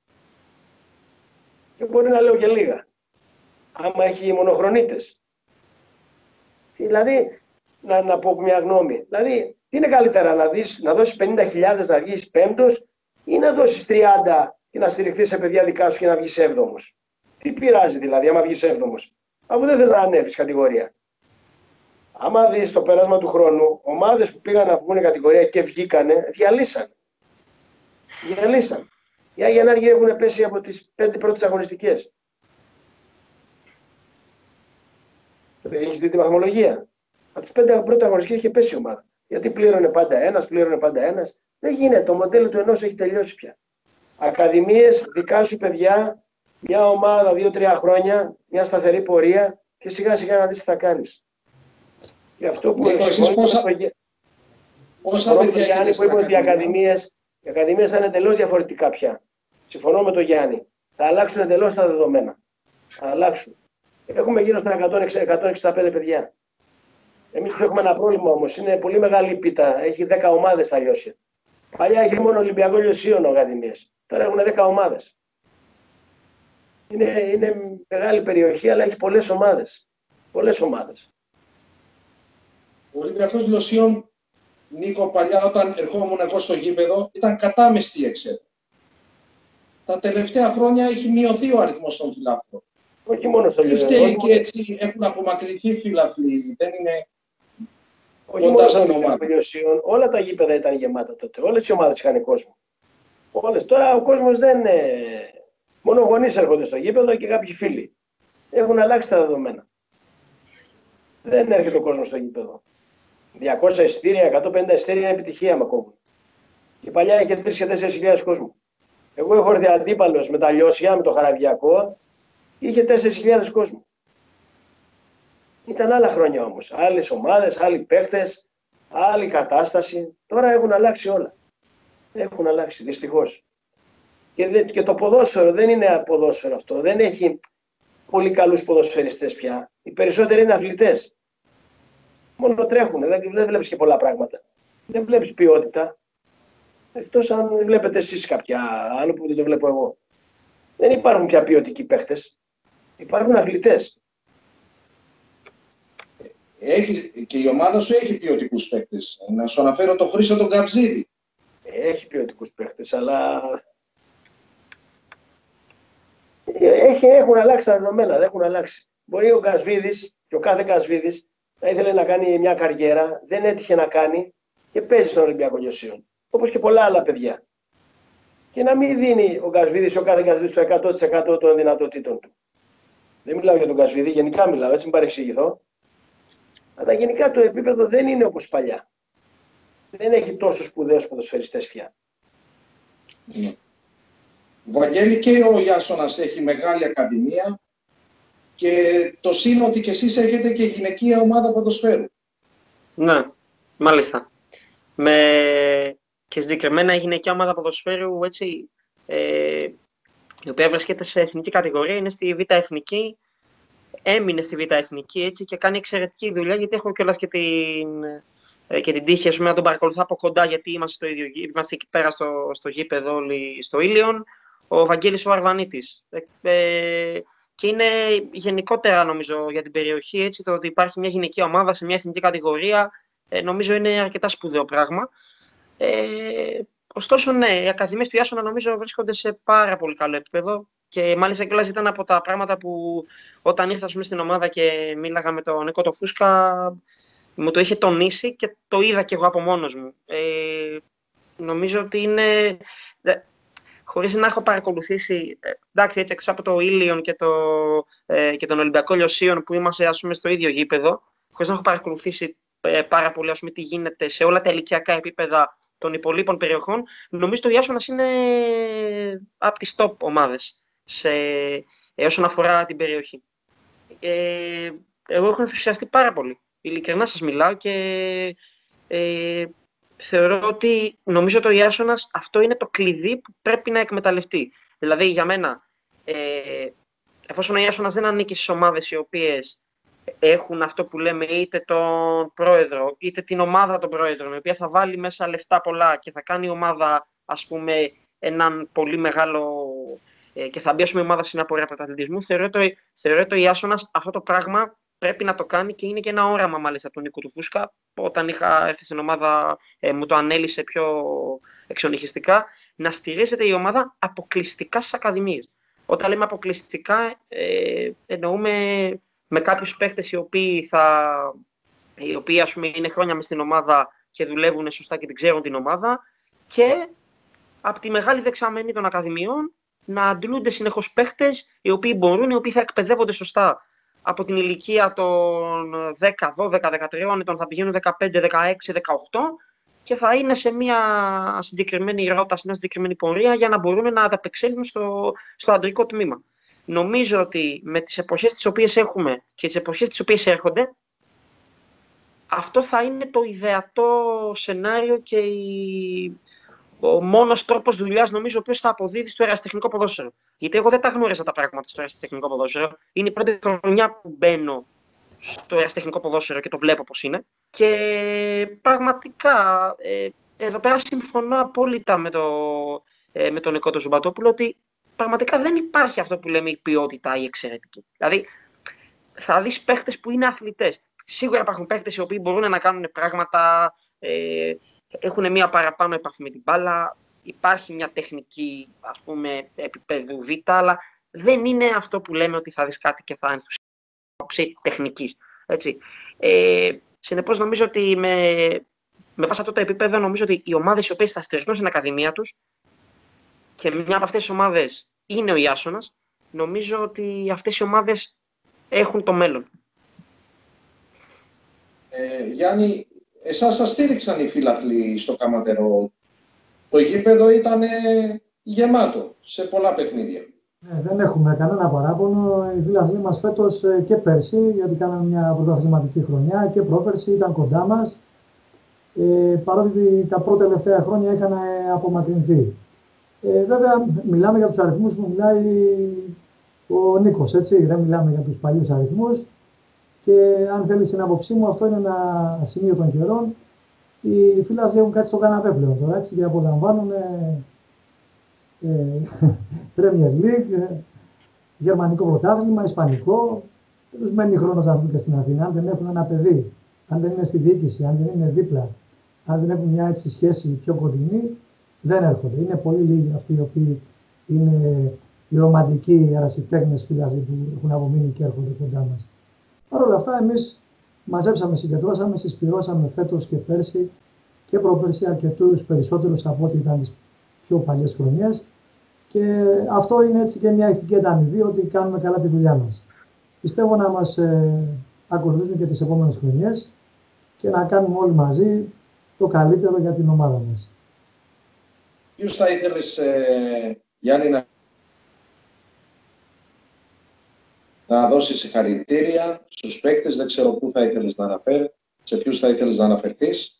Και μπορεί να λέω και λίγα, άμα έχει μονοχρονίτες. Δηλαδή, να πω μια γνώμη. Δηλαδή, τι είναι καλύτερα, να δώσεις 50.000 να βγεις πέμπτος ή να δώσεις 30 και να στηριχθείς σε παιδιά δικά σου και να βγεις έβδομος? Τι πειράζει δηλαδή, άμα βγεις έβδομος, αφού δεν θες να ανέβεις κατηγορία? Άμα δεις το πέρασμα του χρόνου, ομάδες που πήγαν να βγουν κατηγορία και βγήκανε, διαλύσαν. Οι Άγιοι Ανάργοι έχουν πέσει από τις 5 πρώτες αγωνιστικές. Έχεις δει τη βαθμολογία? Από τις 5 πρώτες αγωνιστικές είχε πέσει η ομάδα. Γιατί πλήρωνε πάντα ένας. Δεν γίνεται. Το μοντέλο του ενός έχει τελειώσει πια. Ακαδημίες, δικά σου παιδιά, μια ομάδα 2-3 χρόνια, μια σταθερή πορεία και σιγά σιγά να δεις τι θα κάνεις. Και αυτό που Γιάννη που είπε ότι οι ακαδημίες θα είναι εντελώς διαφορετικά πια. Συμφωνώ με τον Γιάννη. Θα αλλάξουν εντελώς τα δεδομένα. Θα αλλάξουν. Έχουμε γύρω στα 165 παιδιά. Εμείς έχουμε ένα πρόβλημα όμως. Είναι πολύ μεγάλη η πίτα. Έχει 10 ομάδες στα Λιώσια. Παλιά είχε μόνο Ολυμπιακό Λιωσίων ακαδημίες. Τώρα έχουν 10 ομάδες. Είναι μεγάλη περιοχή, αλλά έχει πολλές ομάδες. Ο Ολυμπιακός Λιωσίων, Νίκο, παλιά όταν ερχόμουν εγώ στο γήπεδο, ήταν κατάμεστη η εξέδρα. Τα τελευταία χρόνια έχει μειωθεί ο αριθμός των φιλάθλων. Όχι μόνο στο γήπεδο. Τι φταίει και έτσι έχουν απομακρυνθεί οι φιλάθλοι? Δεν είναι όχι μόνο στο Λιωσίων. Όλα τα γήπεδα ήταν γεμάτα τότε. Όλες οι ομάδες είχαν κόσμο. Τώρα ο κόσμος δεν είναι... Μόνο γονείς έρχονται στο γήπεδο και κάποιοι φίλοι. Έχουν αλλάξει τα δεδομένα. Δεν έρχεται ο κόσμος στο γήπεδο. 200 εισιτήρια, 150 εισιτήρια είναι επιτυχία με κόβουν. Και παλιά είχε 3.000 και 4.000 κόσμο. Εγώ έχω έρθει αντίπαλος με τα Λιώσια, με το Χαραβιακό, είχε 4.000 κόσμο. Ήταν άλλα χρόνια όμως. Άλλες ομάδες, άλλοι παίχτες. άλλη κατάσταση. Τώρα έχουν αλλάξει όλα. Έχουν αλλάξει, δυστυχώς. Και το ποδόσφαιρο δεν είναι ποδόσφαιρο αυτό. Δεν έχει πολύ καλούς ποδοσφαιριστές πια. Οι περισσότεροι είναι αθλητές. Μόνο τρέχουν. Δεν βλέπεις και πολλά πράγματα. Δεν βλέπεις ποιότητα. Εκτός αν βλέπετε εσείς κάποια άλλο που δεν το βλέπω εγώ. Δεν υπάρχουν πια ποιοτικοί παίχτες. Υπάρχουν αθλητές. Και η ομάδα σου έχει ποιοτικούς παίχτες. Να σου αναφέρω τον Χρήστο τον Καψίδη. Έχει ποιοτικούς παίχτες, αλλά έχουν αλλάξει τα δεδομένα, δεν έχουν αλλάξει. Μπορεί ο Κασβίδης και ο κάθε Κασβίδης να ήθελε να κάνει μια καριέρα, δεν έτυχε να κάνει και παίζει στον Ολυμπιακό Λιωσίων. Όπως και πολλά άλλα παιδιά. Και να μην δίνει ο Κασβίδης, ο κάθε Κασβίδης το 100% των δυνατοτήτων του. Δεν μιλάω για τον Κασβίδη, γενικά μιλάω, έτσι μην παρεξηγηθώ. Αλλά γενικά το επίπεδο δεν είναι όπως παλιά. Δεν έχει τόσο σπουδαίους ποδοσφαιριστές πια. Ναι. Βαγγέλη, και ο Ιάσονας έχει μεγάλη ακαδημία και το σύνο ότι και εσείς έχετε και γυναικεία ομάδα ποδοσφαίρου. Ναι, μάλιστα. Και συγκεκριμένα η γυναικεία ομάδα ποδοσφαίρου, έτσι, η οποία βρίσκεται σε εθνική κατηγορία, είναι στη Β' Εθνική. Έμεινε στη Β' Εθνική, έτσι, και κάνει εξαιρετική δουλειά, γιατί έχω κιόλας και την τύχη, ας πούμε, να τον παρακολουθώ από κοντά, γιατί είμαστε εκεί πέρα στο γήπεδο όλοι στο Ήλιον, ο Βαγγέλης ο Αρβανίτης. Και είναι γενικότερα, νομίζω, για την περιοχή, έτσι, το ότι υπάρχει μια γυναικεία ομάδα σε μια εθνική κατηγορία, νομίζω είναι αρκετά σπουδαίο πράγμα. Ωστόσο, ναι, οι ακαδημίες του Ιάσονα νομίζω βρίσκονται σε πάρα πολύ καλό επίπεδο. Και μάλιστα κιόλας ήταν από τα πράγματα που όταν ήρθα στην ομάδα και μίλαγα με τον Νίκο το Φούσκα, μου το είχε τονίσει και το είδα κι εγώ από μόνος μου. Νομίζω ότι είναι, χωρίς να έχω παρακολουθήσει, εντάξει, έτσι έξω από το Ήλιον και τον Ολυμπιακό Λιωσίων που είμαστε, ας πούμε, στο ίδιο γήπεδο, χωρίς να έχω παρακολουθήσει πάρα πολύ, ας πούμε, τι γίνεται σε όλα τα ηλικιακά επίπεδα των υπολείπων περιοχών, νομίζω ότι ο Ιάσονας είναι από τις top ομάδες όσον αφορά την περιοχή. Εγώ έχω ενθουσιαστεί πάρα πολύ. Ειλικρινά σας μιλάω και θεωρώ ότι νομίζω ότι ο Ιάσονας αυτό είναι το κλειδί που πρέπει να εκμεταλλευτεί. Δηλαδή για μένα, εφόσον ο Ιάσονας δεν ανήκει στις ομάδες οι οποίες έχουν αυτό που λέμε είτε τον πρόεδρο είτε την ομάδα των πρόεδρων, η οποία θα βάλει μέσα λεφτά πολλά και θα κάνει ομάδα, ας πούμε, έναν πολύ μεγάλο και θα μπει, ας πούμε, ομάδα στην απορία πρωταθλητισμού, θεωρώ ότι ο Ιάσονας αυτό το πράγμα πρέπει να το κάνει και είναι και ένα όραμα μάλιστα του Νίκου του Φούσκα. Όταν είχα έρθει στην ομάδα μου το ανέλησε πιο εξονυχιστικά, να στηρίζεται η ομάδα αποκλειστικά στις ακαδημίες. Όταν λέμε αποκλειστικά εννοούμε με κάποιους παίχτες οι οποίοι, ας πούμε, είναι χρόνια μες στην ομάδα και δουλεύουν σωστά και την ξέρουν την ομάδα, και από τη μεγάλη δεξαμενή των ακαδημιών να αντλούνται συνεχώς παίχτες οι οποίοι μπορούν, οι οποίοι θα εκπαιδεύονται σωστά από την ηλικία των 10, 12, 13 ετών, θα πηγαίνουν 15, 16, 18 και θα είναι σε μια συγκεκριμένη ρότα, σε μια συγκεκριμένη πορεία για να μπορούν να ανταπεξέλθουν στο αντρικό τμήμα. Νομίζω ότι με τις εποχές τις οποίες έχουμε και τις εποχές τις οποίες έρχονται, αυτό θα είναι το ιδεατό σενάριο και ο μόνος τρόπος δουλειάς, νομίζω, ο οποίος θα αποδίδει στο ερασιτεχνικό ποδόσφαιρο. Γιατί εγώ δεν τα γνώριζα τα πράγματα στο ερασιτεχνικό ποδόσφαιρο. Είναι η πρώτη χρονιά που μπαίνω στο ερασιτεχνικό ποδόσφαιρο και το βλέπω πώς είναι. Και πραγματικά, εδώ πέρα συμφωνώ απόλυτα με τον Νικό τον Ζουμπατόπουλο ότι πραγματικά δεν υπάρχει αυτό που λέμε η ποιότητα ή η εξαιρετική. Δηλαδή, θα δεις παίχτες που είναι αθλητές. Σίγουρα υπάρχουν παίχτες οι οποίοι μπορούν να κάνουν πράγματα, έχουν μια παραπάνω επαφή με την μπάλα, υπάρχει μια τεχνική, ας πούμε, επίπεδου Β, αλλά δεν είναι αυτό που λέμε ότι θα δεις κάτι και θα ενθουσιάσει τεχνικής. Έτσι. Συνεπώς, νομίζω ότι με βάση αυτό το επίπεδο, νομίζω ότι οι ομάδες οι οποίες θα στηριχθούν στην ακαδημία τους, και μια από αυτές τις ομάδες είναι ο Ιάσονας, νομίζω ότι αυτές οι ομάδες έχουν το μέλλον. Γιάννη, εσάς σας στήριξαν οι φίλαθλοι στο Καματερό. Το γήπεδο ήταν γεμάτο σε πολλά παιχνίδια. Δεν έχουμε κανένα παράπονο. Οι φίλαθλοι μας φέτος και πέρσι, γιατί κάναμε μια πρωταθληματική χρονιά, και πρόπερσι ήταν κοντά μας. παρότι τα πρώτα τελευταία χρόνια είχαν απομακρυνθεί. Βέβαια, μιλάμε για τους αριθμούς που μιλάει ο Νίκος, έτσι, δεν μιλάμε για τους παλιούς αριθμούς. Και αν θέλει την άποψή μου, αυτό είναι ένα σημείο των καιρών. Οι φίλοι έχουν κάτι στο καναπέ πλέον τώρα, έτσι, και απολαμβάνουν Premier League, γερμανικό πρωτάθλημα, ισπανικό. Δεν τους μένει χρόνος να βγουν και στην Αθήνα. Αν δεν έχουν ένα παιδί, αν δεν είναι στη διοίκηση, αν δεν είναι δίπλα, αν δεν έχουν μια έτσι σχέση πιο κοντινή, δεν έρχονται. Είναι πολύ λίγοι αυτοί οι οποίοι είναι οι ρομαντικοί ερασιτέχνες φίλοι που έχουν απομείνει και έρχονται κοντά μας. Παρ' όλα αυτά, εμείς μαζέψαμε, συγκεντρώσαμε, συσπηρώσαμε φέτος και πέρσι και προπέρσι αρκετούς περισσότερους από ό,τι ήταν τις πιο παλιές χρονιές. Και αυτό είναι έτσι και μια ηθική ανταμοιβή ότι κάνουμε καλά τη δουλειά μας. Πιστεύω να μας ακολουθήσουν και τις επόμενες χρονιές και να κάνουμε όλοι μαζί το καλύτερο για την ομάδα μας. Ποιους θα ήθελες, Γιάννη, να δώσεις συγχαρητήρια στους παίκτες? Δεν ξέρω πού θα ήθελες να αναφέρεις, σε ποιους θα ήθελες να αναφερθείς?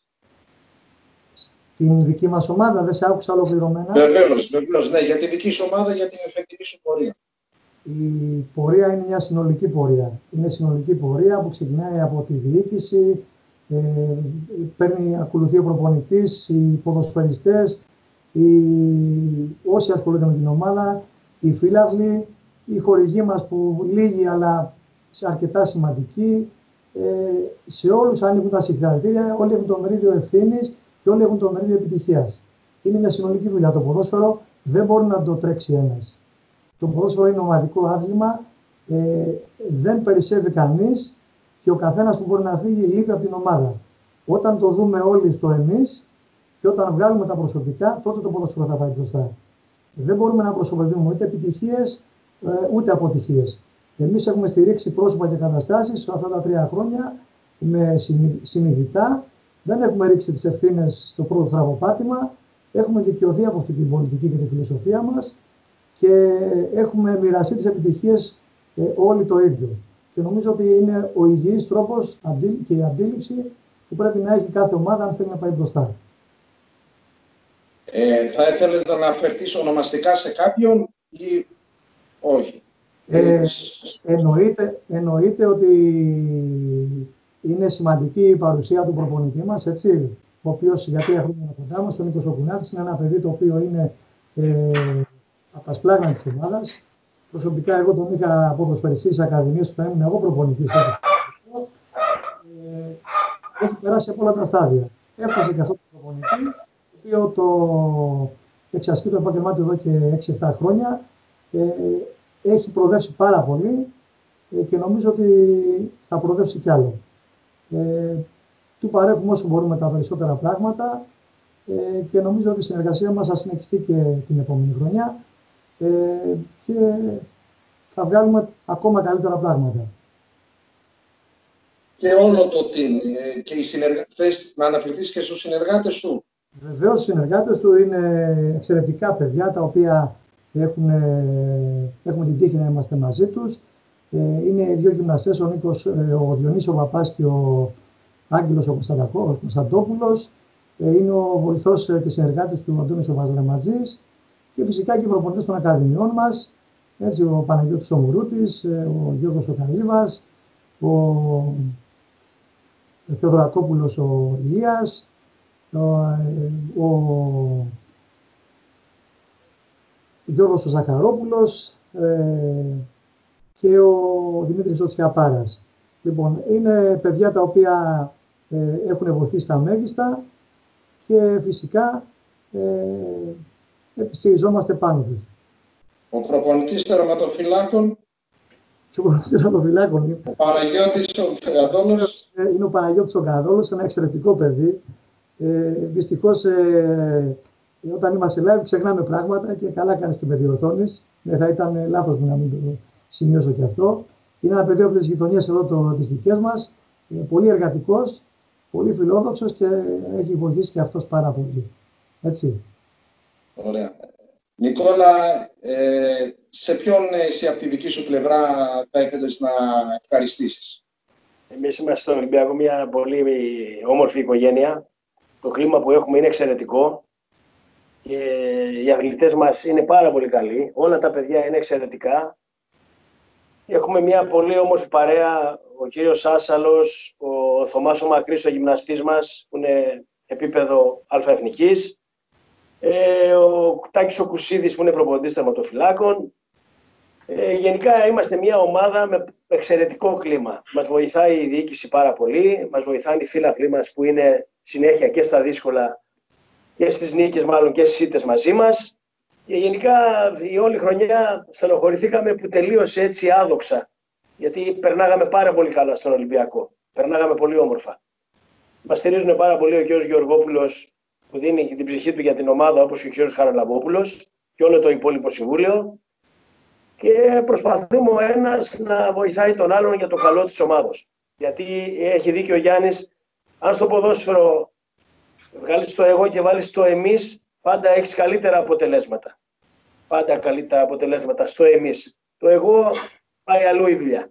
Την δική μας ομάδα, δεν σε άκουσα ολοκληρωμένα. Βεβαίως, ναι, για τη δική σου ομάδα, για την εφετική σου πορεία. Η πορεία είναι μια συνολική πορεία. Είναι συνολική πορεία που ξεκινάει από τη διοίκηση, ακολουθεί ο προπονητής, οι ποδοσφαιριστές, όσοι ασχολούνται με την ομάδα, οι φίλαθλοι, οι χορηγοί μας που λίγοι αλλά αρκετά σημαντικοί. Σε όλους ανοίγουν τα συγχαρητήρια, όλοι έχουν το μερίδιο ευθύνης και όλοι έχουν το μερίδιο επιτυχίας. Είναι μια συνολική δουλειά. Το ποδόσφαιρο δεν μπορεί να το τρέξει ένας. Το ποδόσφαιρο είναι ομαδικό άθλημα, δεν περισσεύει κανείς και ο καθένας που μπορεί να φύγει λείπει από την ομάδα. Όταν το δούμε όλοι στο εμείς και όταν βγάλουμε τα προσωπικά, τότε το ποδόσφαιρο θα πάει μπροστά. Δεν μπορούμε να προσωποποιούμε ούτε επιτυχίες ούτε αποτυχίες. Εμείς έχουμε στηρίξει πρόσωπα και καταστάσεις σε αυτά τα 3 χρόνια με συνειδητά. Δεν έχουμε ρίξει τις ευθύνες στο πρώτο στραβοπάτημα. Έχουμε δικαιωθεί από αυτή την πολιτική και τη φιλοσοφία μας και έχουμε μοιραστεί τις επιτυχίες όλοι το ίδιο. Και νομίζω ότι είναι ο υγιής τρόπος και η αντίληψη που πρέπει να έχει κάθε ομάδα αν θέλει να πάει μπροστά. Θα ήθελες να αναφερθείς ονομαστικά σε κάποιον ή όχι? Εννοείται ότι είναι σημαντική η παρουσία του προπονητή μας, έτσι, ο οποίος για 3 χρόνια κοντά μας, ο Νίκος Οκουνάκης, είναι ένα παιδί το οποίο είναι από τα σπλάγνα της ομάδας. Προσωπικά εγώ τον είχα ποδοσφαιριστή στις ακαδημίες που θα ήμουν εγώ προπονητής. Έχει περάσει από όλα τα στάδια. Έφτασε και αυτό το προπονητή, το οποίο το εξασκεί το επάγγελμά του εδώ και 6-7 χρόνια. Έχει προοδεύσει πάρα πολύ και νομίζω ότι θα προοδεύσει κι άλλο. Του παρέχουμε όσο μπορούμε τα περισσότερα πράγματα και νομίζω ότι η συνεργασία μας θα συνεχιστεί και την επόμενη χρονιά και θα βγάλουμε ακόμα καλύτερα πράγματα. Και όλο το team και οι θες να αναφερθείς και στους συνεργάτες σου? Βεβαίως, οι συνεργάτες του είναι εξαιρετικά παιδιά τα οποία έχουμε την τύχη να είμαστε μαζί τους. Είναι 2 γυμναστές, ο Διονύσης ο Παπάς και ο Άγγελος ο Κωνσταντόπουλος. Είναι ο βοηθός και συνεργάτης του Αντώνης ο Βαζραματζής και φυσικά και οι προπονητές των ακαδημιών μας, έτσι, ο Παναγιώτης ο Μουρούτης, ο Γιώργος ο Καλύβας, ο Θεοδωρακόπουλος ο Ηλίας, ο Γιώργος ο Ζαχαρόπουλος και ο Δημήτρης ο Τσιαπάρας. Λοιπόν, είναι παιδιά τα οποία έχουν βοηθήσει τα μέγιστα και φυσικά στηριζόμαστε πάνω τους. Ο προπονητής τερματοφυλάκων? Και ο προπονητής τερματοφυλάκων ο Παναγιώτης ο Καγαδόλος. Είναι ο Παναγιώτης ο Καγαδόλος, ένα εξαιρετικό παιδί. Δυστυχώς όταν είμαστε live ξεχνάμε πράγματα και καλά κάνεις και με διορθώνεις. Θα ήταν λάθος μου να μην το σημειώσω και αυτό. Είναι ένα παιδί από τις γειτονιές εδώ τις δικές μας, πολύ εργατικός, πολύ φιλόδοξος και έχει βοηθήσει και αυτός πάρα πολύ. Έτσι. Ωραία. Νικόλα, σε ποιον εσύ από τη δική σου πλευρά θα ήθελες να ευχαριστήσεις? Εμείς είμαστε στον Ολυμπιακό μια πολύ όμορφη οικογένεια. Το κλίμα που έχουμε είναι εξαιρετικό και οι αθλητές μας είναι πάρα πολύ καλοί. Όλα τα παιδιά είναι εξαιρετικά. Έχουμε μια πολύ όμορφη παρέα, ο κύριος Άσαλος, ο Θωμάς ο Μακρύς, ο γυμναστής μας, που είναι επίπεδο αλφαεθνικής, ο Τάκης ο Κουσίδης, που είναι προπονητής τερματοφυλάκων. Γενικά είμαστε μια ομάδα με εξαιρετικό κλίμα. Μας βοηθάει η διοίκηση πάρα πολύ, μας βοηθάνε οι φίλαθλοι μας που είναι συνέχεια και στα δύσκολα και στις νίκες μάλλον και στις ήττες μαζί μας. Και γενικά η όλη χρονιά στενοχωρηθήκαμε που τελείωσε έτσι άδοξα. Γιατί περνάγαμε πάρα πολύ καλά στον Ολυμπιακό. Περνάγαμε πολύ όμορφα. Μας στηρίζουν πάρα πολύ ο κ. Γεωργόπουλος που δίνει και την ψυχή του για την ομάδα, όπως και ο κ. Χαραλαμπόπουλος και όλο το υπόλοιπο συμβούλιο. Και προσπαθούμε ο ένας να βοηθάει τον άλλον για το καλό της ομάδος. Γιατί έχει δίκιο ο Γιάννης, αν στο ποδόσφαιρο βγάλεις το εγώ και βάλεις το εμείς, πάντα έχεις καλύτερα αποτελέσματα. Πάντα καλύτερα αποτελέσματα στο εμείς. Το εγώ πάει αλλού η δουλειά.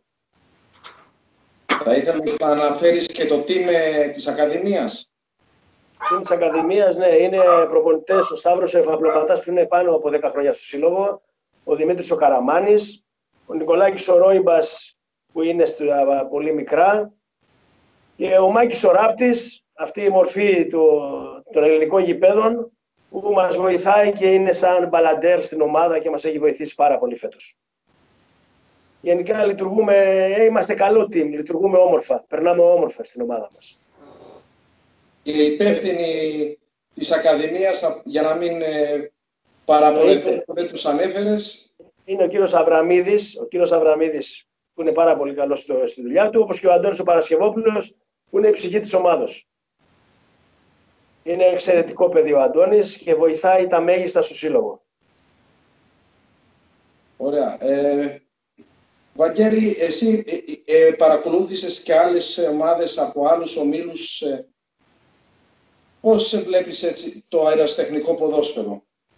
Θα ήθελες να αναφέρεις και το team της Ακαδημίας. Το team της Ακαδημίας, ναι, είναι προπονητές ο Σταύρος Ευαπλωματάς που είναι πάνω από 10 χρόνια στο Σύλλογο, ο Δημήτρης ο Καραμάνης, ο Νικολάκης ο Ρόιμπας που είναι στα πολύ μικρά και ο Μάκης ο Ράπτης, αυτή η μορφή των ελληνικών γηπέδων που μας βοηθάει και είναι σαν μπαλαντέρ στην ομάδα και μας έχει βοηθήσει πάρα πολύ φέτος. Γενικά είμαστε καλό team, λειτουργούμε όμορφα, περνάμε όμορφα στην ομάδα μας. Η υπεύθυνη της Ακαδημίας, για να μην παραπονεθούν που δεν τους ανέφερες. Είναι ο κύριος Αβραμίδης, που είναι πάρα πολύ καλός στη δουλειά του, όπως και ο Αντώνης ο Παρασκευόπουλος, που είναι η ψυχή της ομάδος. Είναι εξαιρετικό παιδί ο Αντώνης και βοηθάει τα μέγιστα στο σύλλογο. Ωραία. Βαγγέλη, εσύ παρακολούθησες και άλλες ομάδες από άλλους ομίλους. Πώς βλέπεις έτσι το αεραστεχνικό ποδόσφαιρο?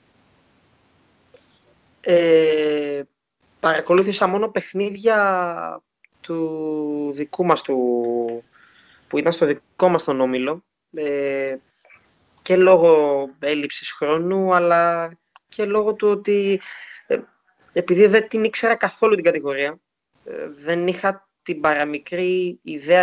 Παρακολούθησα μόνο παιχνίδια του δικού μας, που ήταν στο δικό μας τον όμιλο. Και λόγω έλλειψης χρόνου, αλλά και λόγω του ότι επειδή δεν την ήξερα καθόλου την κατηγορία, δεν είχα την παραμικρή ιδέα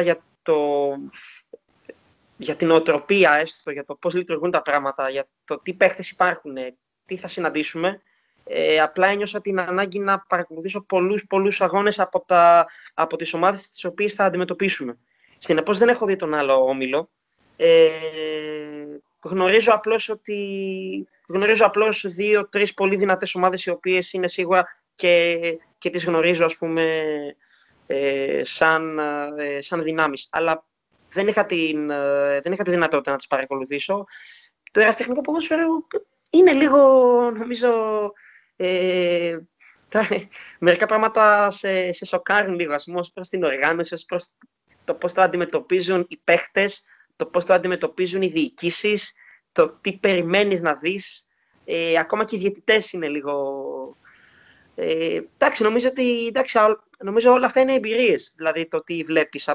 για την οτροπία, έστω, για το πώς λειτουργούν τα πράγματα, για το τι παίχτες υπάρχουν, τι θα συναντήσουμε. Απλά ένιωσα την ανάγκη να παρακολουθήσω πολλούς αγώνες από τις ομάδες τις οποίες θα αντιμετωπίσουμε. Συνεπώς δεν έχω δει τον άλλο όμιλο. Γνωρίζω απλώς 2-3 πολύ δυνατές ομάδες οι οποίες είναι σίγουρα και τις γνωρίζω, ας πούμε, σαν δυνάμεις. Αλλά δεν είχα τη δυνατότητα να τις παρακολουθήσω. Το αεραστεχνικό ποδόσφαιρο είναι λίγο, νομίζω, μερικά πράγματα σε σοκάρουν λίγο, ας πούμε, προς την οργάνωση, προς το πώς το αντιμετωπίζουν οι παίχτες, το πώς το αντιμετωπίζουν οι διοικήσεις, το τι περιμένεις να δεις. Ακόμα και οι διαιτητές είναι λίγο... νομίζω όλα αυτά είναι εμπειρίες. Δηλαδή το τι βλέπεις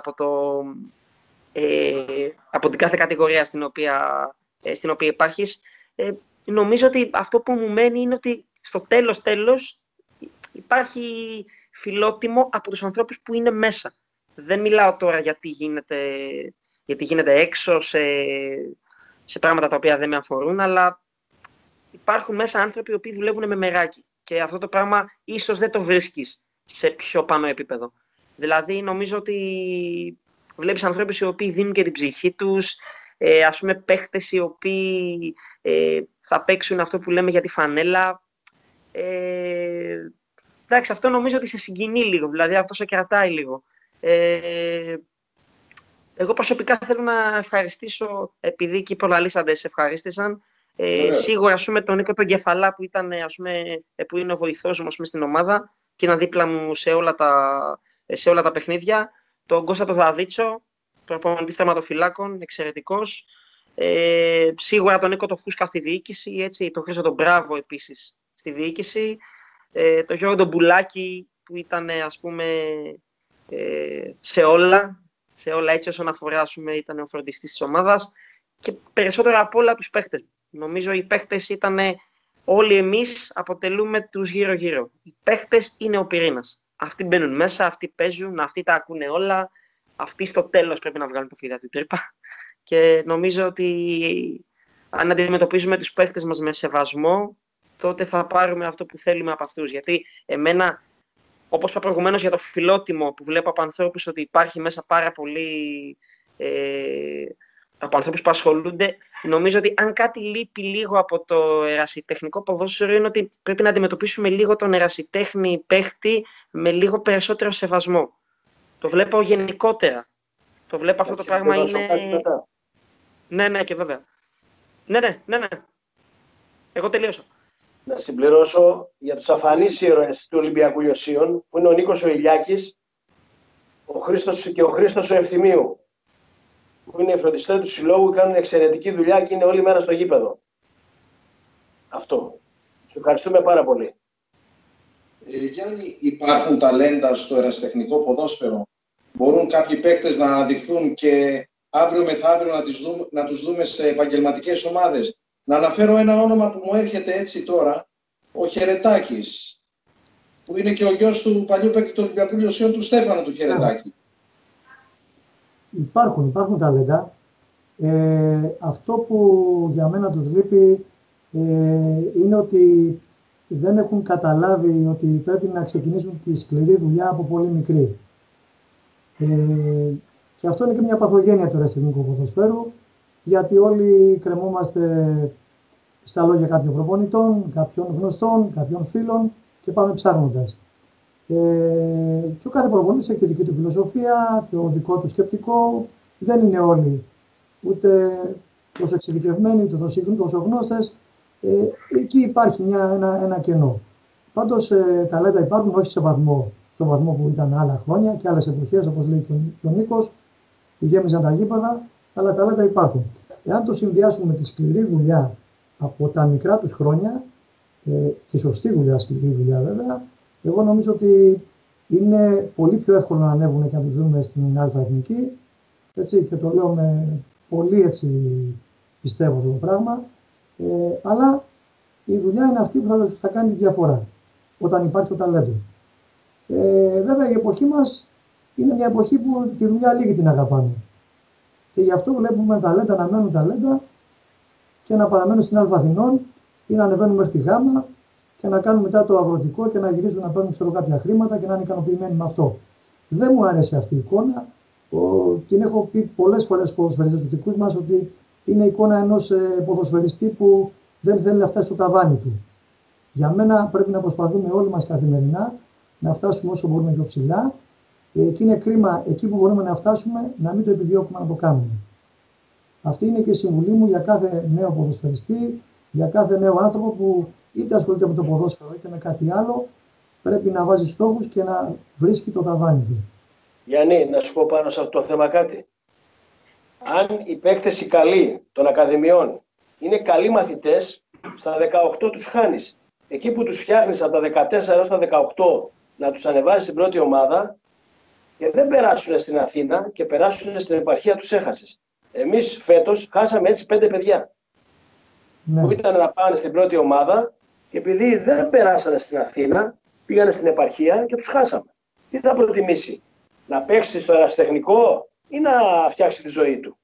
από την κάθε κατηγορία στην οποία υπάρχεις. Νομίζω ότι αυτό που μου μένει είναι ότι στο τέλος υπάρχει φιλότιμο από τους ανθρώπους που είναι μέσα. Δεν μιλάω τώρα γιατί γίνεται έξω σε πράγματα τα οποία δεν με αφορούν, αλλά υπάρχουν μέσα άνθρωποι οι οποίοι δουλεύουν με μεράκι. Και αυτό το πράγμα ίσως δεν το βρίσκεις σε πιο πάνω επίπεδο. Δηλαδή, νομίζω ότι βλέπεις ανθρώπους οι οποίοι δίνουν και την ψυχή τους, ας πούμε παίχτες οι οποίοι θα παίξουν αυτό που λέμε για τη φανέλα. Εντάξει, αυτό νομίζω ότι σε συγκινεί λίγο, δηλαδή αυτό σε κρατάει λίγο. Εγώ προσωπικά θέλω να ευχαριστήσω, επειδή και οι προλαλήσαντες ευχαρίστησαν, σίγουρα ας πούμε, τον Νίκο τον Κεφαλά που, που είναι ο βοηθός μου στην ομάδα και ήταν δίπλα μου σε όλα τα παιχνίδια, τον Κώστα τον Δαδίτσο, προπονητής τερματοφυλάκων, εξαιρετικός, σίγουρα τον Νίκο τον Φούσκα στη διοίκηση, έτσι, τον Χρήστο τον Μπράβο επίσης στη διοίκηση, τον Γιώργο τον Μπουλάκη που ήταν ας πούμε σε όλα έτσι όσον αφορά ήταν ο φροντιστής της ομάδας και περισσότερο από όλα τους παίχτες. Νομίζω οι παίχτες ήταν όλοι εμείς αποτελούμε τους γύρω-γύρω. Οι παίχτες είναι ο πυρήνας. Αυτοί μπαίνουν μέσα, αυτοί παίζουν, αυτοί τα ακούνε όλα. Αυτοί στο τέλος πρέπει να βγάλουν το φίδι του τρύπα. Και νομίζω ότι αν αντιμετωπίζουμε τους παίχτες μας με σεβασμό, τότε θα πάρουμε αυτό που θέλουμε από αυτούς. Γιατί εμένα, όπως είπα προηγουμένως για το φιλότιμο που βλέπω από ανθρώπους ότι υπάρχει μέσα πάρα πολύ από ανθρώπους που ασχολούνται, νομίζω ότι αν κάτι λείπει λίγο από το ερασιτεχνικό ποδόσφαιρο είναι ότι πρέπει να αντιμετωπίσουμε λίγο τον ερασιτέχνη παίχτη με λίγο περισσότερο σεβασμό. Το βλέπω γενικότερα. Το βλέπω αυτό το πράγμα είναι... Ναι, και βέβαια. Ναι. Εγώ τελείωσα. Να συμπληρώσω για τους αφανείς ήρωες του Ολυμπιακού Λιωσίων, που είναι ο Νίκος ο Ηλιάκης, ο Χρήστος και ο Χρήστος ο Ευθυμίου, που είναι οι φροντιστές του συλλόγου, κάνουν εξαιρετική δουλειά και είναι όλη μέρα στο γήπεδο. Αυτό. Σου ευχαριστούμε πάρα πολύ. Γιάννη, υπάρχουν ταλέντα στο ερασιτεχνικό ποδόσφαιρο? Μπορούν κάποιοι παίκτες να αναδειχθούν και αύριο μεθαύριο να τους δούμε σε επαγγελματικές ομάδες? Να αναφέρω ένα όνομα που μου έρχεται έτσι τώρα, ο Χερετάκης, που είναι και ο γιος του παλιού παίκτη του Ολυμπιακού Λιωσίων, του Στέφανου του Χερετάκη. Υπάρχουν ταλέντα. Αυτό που για μένα τους λείπει είναι ότι δεν έχουν καταλάβει ότι πρέπει να ξεκινήσουν τη σκληρή δουλειά από πολύ μικρή. Και αυτό είναι και μια παθογένεια του ερασιτεχνικού ποδοσφαίρου, γιατί όλοι κρεμόμαστε στα λόγια κάποιων προπονητών, κάποιων γνωστών, κάποιων φίλων και πάμε ψάχνοντας. Και ο κάθε προπονητής έχει τη δική του φιλοσοφία, το δικό του σκεπτικό. Δεν είναι όλοι ούτε τόσο εξειδικευμένοι, τόσο γνώστες. Εκεί υπάρχει ένα κενό. Πάντως ταλέντα υπάρχουν, όχι στο βαθμό που ήταν άλλα χρόνια και άλλες εποχές, όπως λέει και ο Νίκος, που γέμιζαν τα γήπεδα, αλλά ταλέντα υπάρχουν. Εάν το συνδυάσουμε με τη σκληρή δουλειά από τα μικρά τους χρόνια, και σωστή δουλειά, σκληρή δουλειά βέβαια, εγώ νομίζω ότι είναι πολύ πιο εύκολο να ανέβουν και να τους δούμε στην Α' Εθνική. Έτσι, και το λέω με πολύ έτσι πιστεύω αυτό το πράγμα. Αλλά η δουλειά είναι αυτή που θα κάνει τη διαφορά όταν υπάρχει το ταλέντο. Βέβαια η εποχή μας είναι μια εποχή που τη δουλειά λίγοι την αγαπάνε. Και γι' αυτό βλέπουμε ταλέντα να μένουν ταλέντα και να παραμένουν στην Α' Αθηνών ή να ανεβαίνουν μέχρι τη Γάμα και να κάνουν μετά το αγροτικό και να γυρίζουν να παίρνουν κάποια χρήματα και να είναι ικανοποιημένοι με αυτό. Δεν μου άρεσε αυτή η εικόνα. Την έχω πει πολλές φορές στους ποδοσφαιριστές δικούς μας ότι είναι η εικόνα ενός ποδοσφαιριστή που δεν θέλει να φτάσει στο ταβάνι του. Για μένα πρέπει να προσπαθούμε όλοι μας καθημερινά να φτάσουμε όσο μπορούμε πιο ψηλά και είναι κρίμα εκεί που μπορούμε να φτάσουμε να μην το επιδιώκουμε να το κάνουμε. Αυτή είναι και η συμβουλή μου για κάθε νέο ποδοσφαιριστή, για κάθε νέο άνθρωπο που είτε ασχολείται με το ποδόσφαιρο είτε με κάτι άλλο, πρέπει να βάζει στόχους και να βρίσκει το ταβάνι του. Γιάννη, να σου πω πάνω σε αυτό το θέμα κάτι. Αν οι παίκτες οι καλοί των ακαδημιών είναι καλοί μαθητές, στα 18 τους χάνεις. Εκεί που τους φτιάχνεις από τα 14 έως τα 18 να τους ανεβάζεις στην πρώτη ομάδα και δεν περάσουν στην Αθήνα και περάσουν στην επαρχία, τους έχασες. Εμείς φέτος χάσαμε έτσι 5 παιδιά που ήταν να πάνε στην πρώτη ομάδα και επειδή δεν περάσανε στην Αθήνα, πήγανε στην επαρχία και τους χάσαμε. Τι θα προτιμήσει, να παίξει στο ερασιτεχνικό ή να φτιάξει τη ζωή του?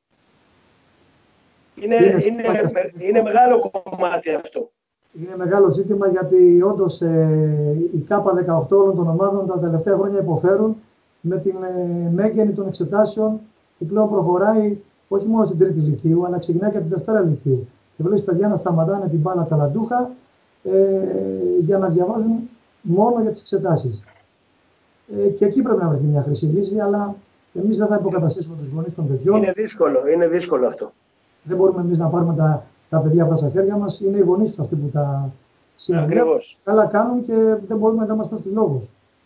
Είναι μεγάλο κομμάτι αυτό. Είναι μεγάλο ζήτημα γιατί όντως η ΚΑΠΑ 18 όλων των ομάδων τα τελευταία χρόνια υποφέρουν με την μέγενη των εξετάσεων που πλέον προχωράει όχι μόνο στην τρίτη λυκείου, αλλά ξεκινάει και την Δευτέρα λυκείου. Και βλέπεις παιδιά να σταματάνε την μπάλα ταλαντούχα για να διαβάζουν μόνο για τις εξετάσεις. Και εκεί πρέπει να βρεθεί μια χρυσή λύση, αλλά εμείς δεν θα υποκαταστήσουμε τους γονείς των παιδιών. Είναι δύσκολο αυτό. Δεν μπορούμε εμείς να πάρουμε τα παιδιά από τα χέρια μας. Είναι οι γονείς αυτοί που τα συναντούν. Καλά κάνουν και δεν μπορούμε να μας δώσει λόγος.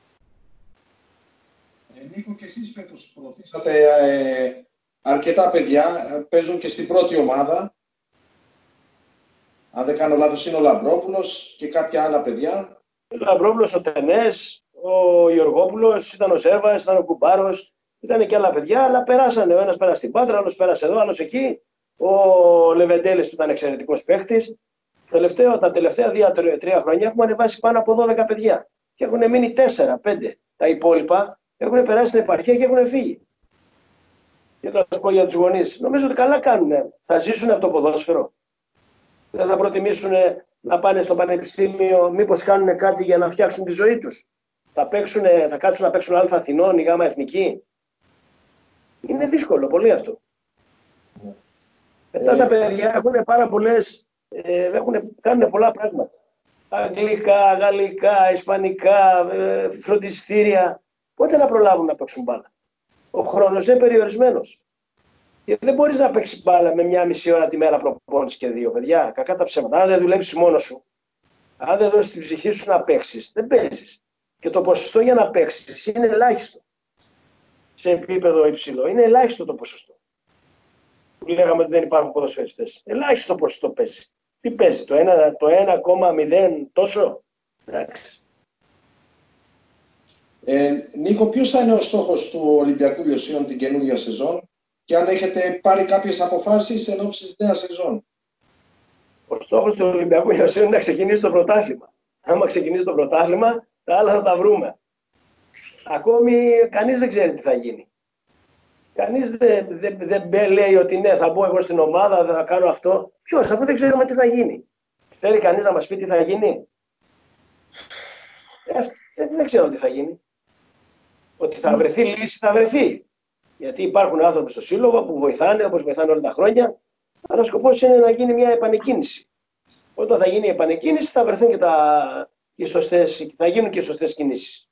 Νίκο, και εσείς φέτος προωθήσατε αρκετά παιδιά, παίζουν και στην πρώτη ομάδα. Αν δεν κάνω λάθος είναι ο Λαμπρόπουλος και κάποια άλλα παιδιά. Ο Λαμπρόπουλος, ο Τενές, ο Γιωργόπουλος, ήταν ο Σέρβας, ήταν ο Κουμπάρος, ήταν και άλλα παιδιά, αλλά περάσανε. Ο ένας πέρασε στην Πάτρα, άλλος πέρασε εδώ, άλλος εκεί. Ο Λεβεντέλης που ήταν εξαιρετικός παίκτης. Τα τελευταία 2-3 χρόνια έχουμε ανεβάσει πάνω από 12 παιδιά. Και έχουν μείνει 4-5. Τα υπόλοιπα έχουν περάσει στην επαρχία και έχουν φύγει. Και θα σου πω για τους γονείς. Νομίζω ότι καλά κάνουν. Θα ζήσουν από το ποδόσφαιρο. Δεν θα προτιμήσουν να πάνε στο πανεπιστήμιο, μήπως κάνουν κάτι για να φτιάξουν τη ζωή τους. Θα κάτσουν να παίξουν Α Αθηνών ή Γ Εθνική. Είναι δύσκολο πολύ αυτό. Μετά τα παιδιά έχουν πάρα πολλές, κάνουν πολλά πράγματα. Αγγλικά, γαλλικά, ισπανικά, φροντιστήρια. Πότε να προλάβουν να παίξουν μπάλα? Ο χρόνος είναι περιορισμένος. Και δεν μπορείς να παίξεις μπάλα με 1,5 ώρα τη μέρα προπόνηση και 2, παιδιά. Κακά τα ψέματα. Αν δεν δουλέψεις μόνος σου, αν δεν δώσεις την ψυχή σου να παίξεις, δεν παίζεις. Και το ποσοστό για να παίξεις είναι ελάχιστο. Σε επίπεδο υψηλό. Είναι ελάχιστο το ποσοστό. Που λέγαμε ότι δεν υπάρχουν ποδοσφαιριστές. Ελάχιστο ποσοστό παίζει. Τι παίζει, το 1,0 τόσο? Εντάξει. Νίκο, ποιος θα είναι ο στόχος του Ολυμπιακού Λιωσίων την καινούργια σεζόν και αν έχετε πάρει κάποιες αποφάσεις εν ώψη της νέας σεζόν? Ο στόχος του Ολυμπιακού Λιωσίων είναι να ξεκινήσει το πρωτάθλημα. Άμα ξεκινήσει το πρωτάθλημα, τα άλλα θα τα βρούμε. Ακόμη κανείς δεν ξέρει τι θα γίνει. Κανείς δεν λέει ότι ναι, θα μπω εγώ στην ομάδα, θα κάνω αυτό. Ποιος, αφού δεν ξέρουμε τι θα γίνει? Θέλει κανείς να μας πει τι θα γίνει? Δεν ξέρω τι θα γίνει. Ότι θα βρεθεί λύση, θα βρεθεί. Γιατί υπάρχουν άνθρωποι στο σύλλογο που βοηθάνε, όπως βοηθάνε όλα τα χρόνια. Αλλά ο σκοπός είναι να γίνει μια επανεκκίνηση. Όταν θα γίνει η επανεκκίνηση, θα βρεθούν και θα γίνουν και οι σωστές κινήσεις.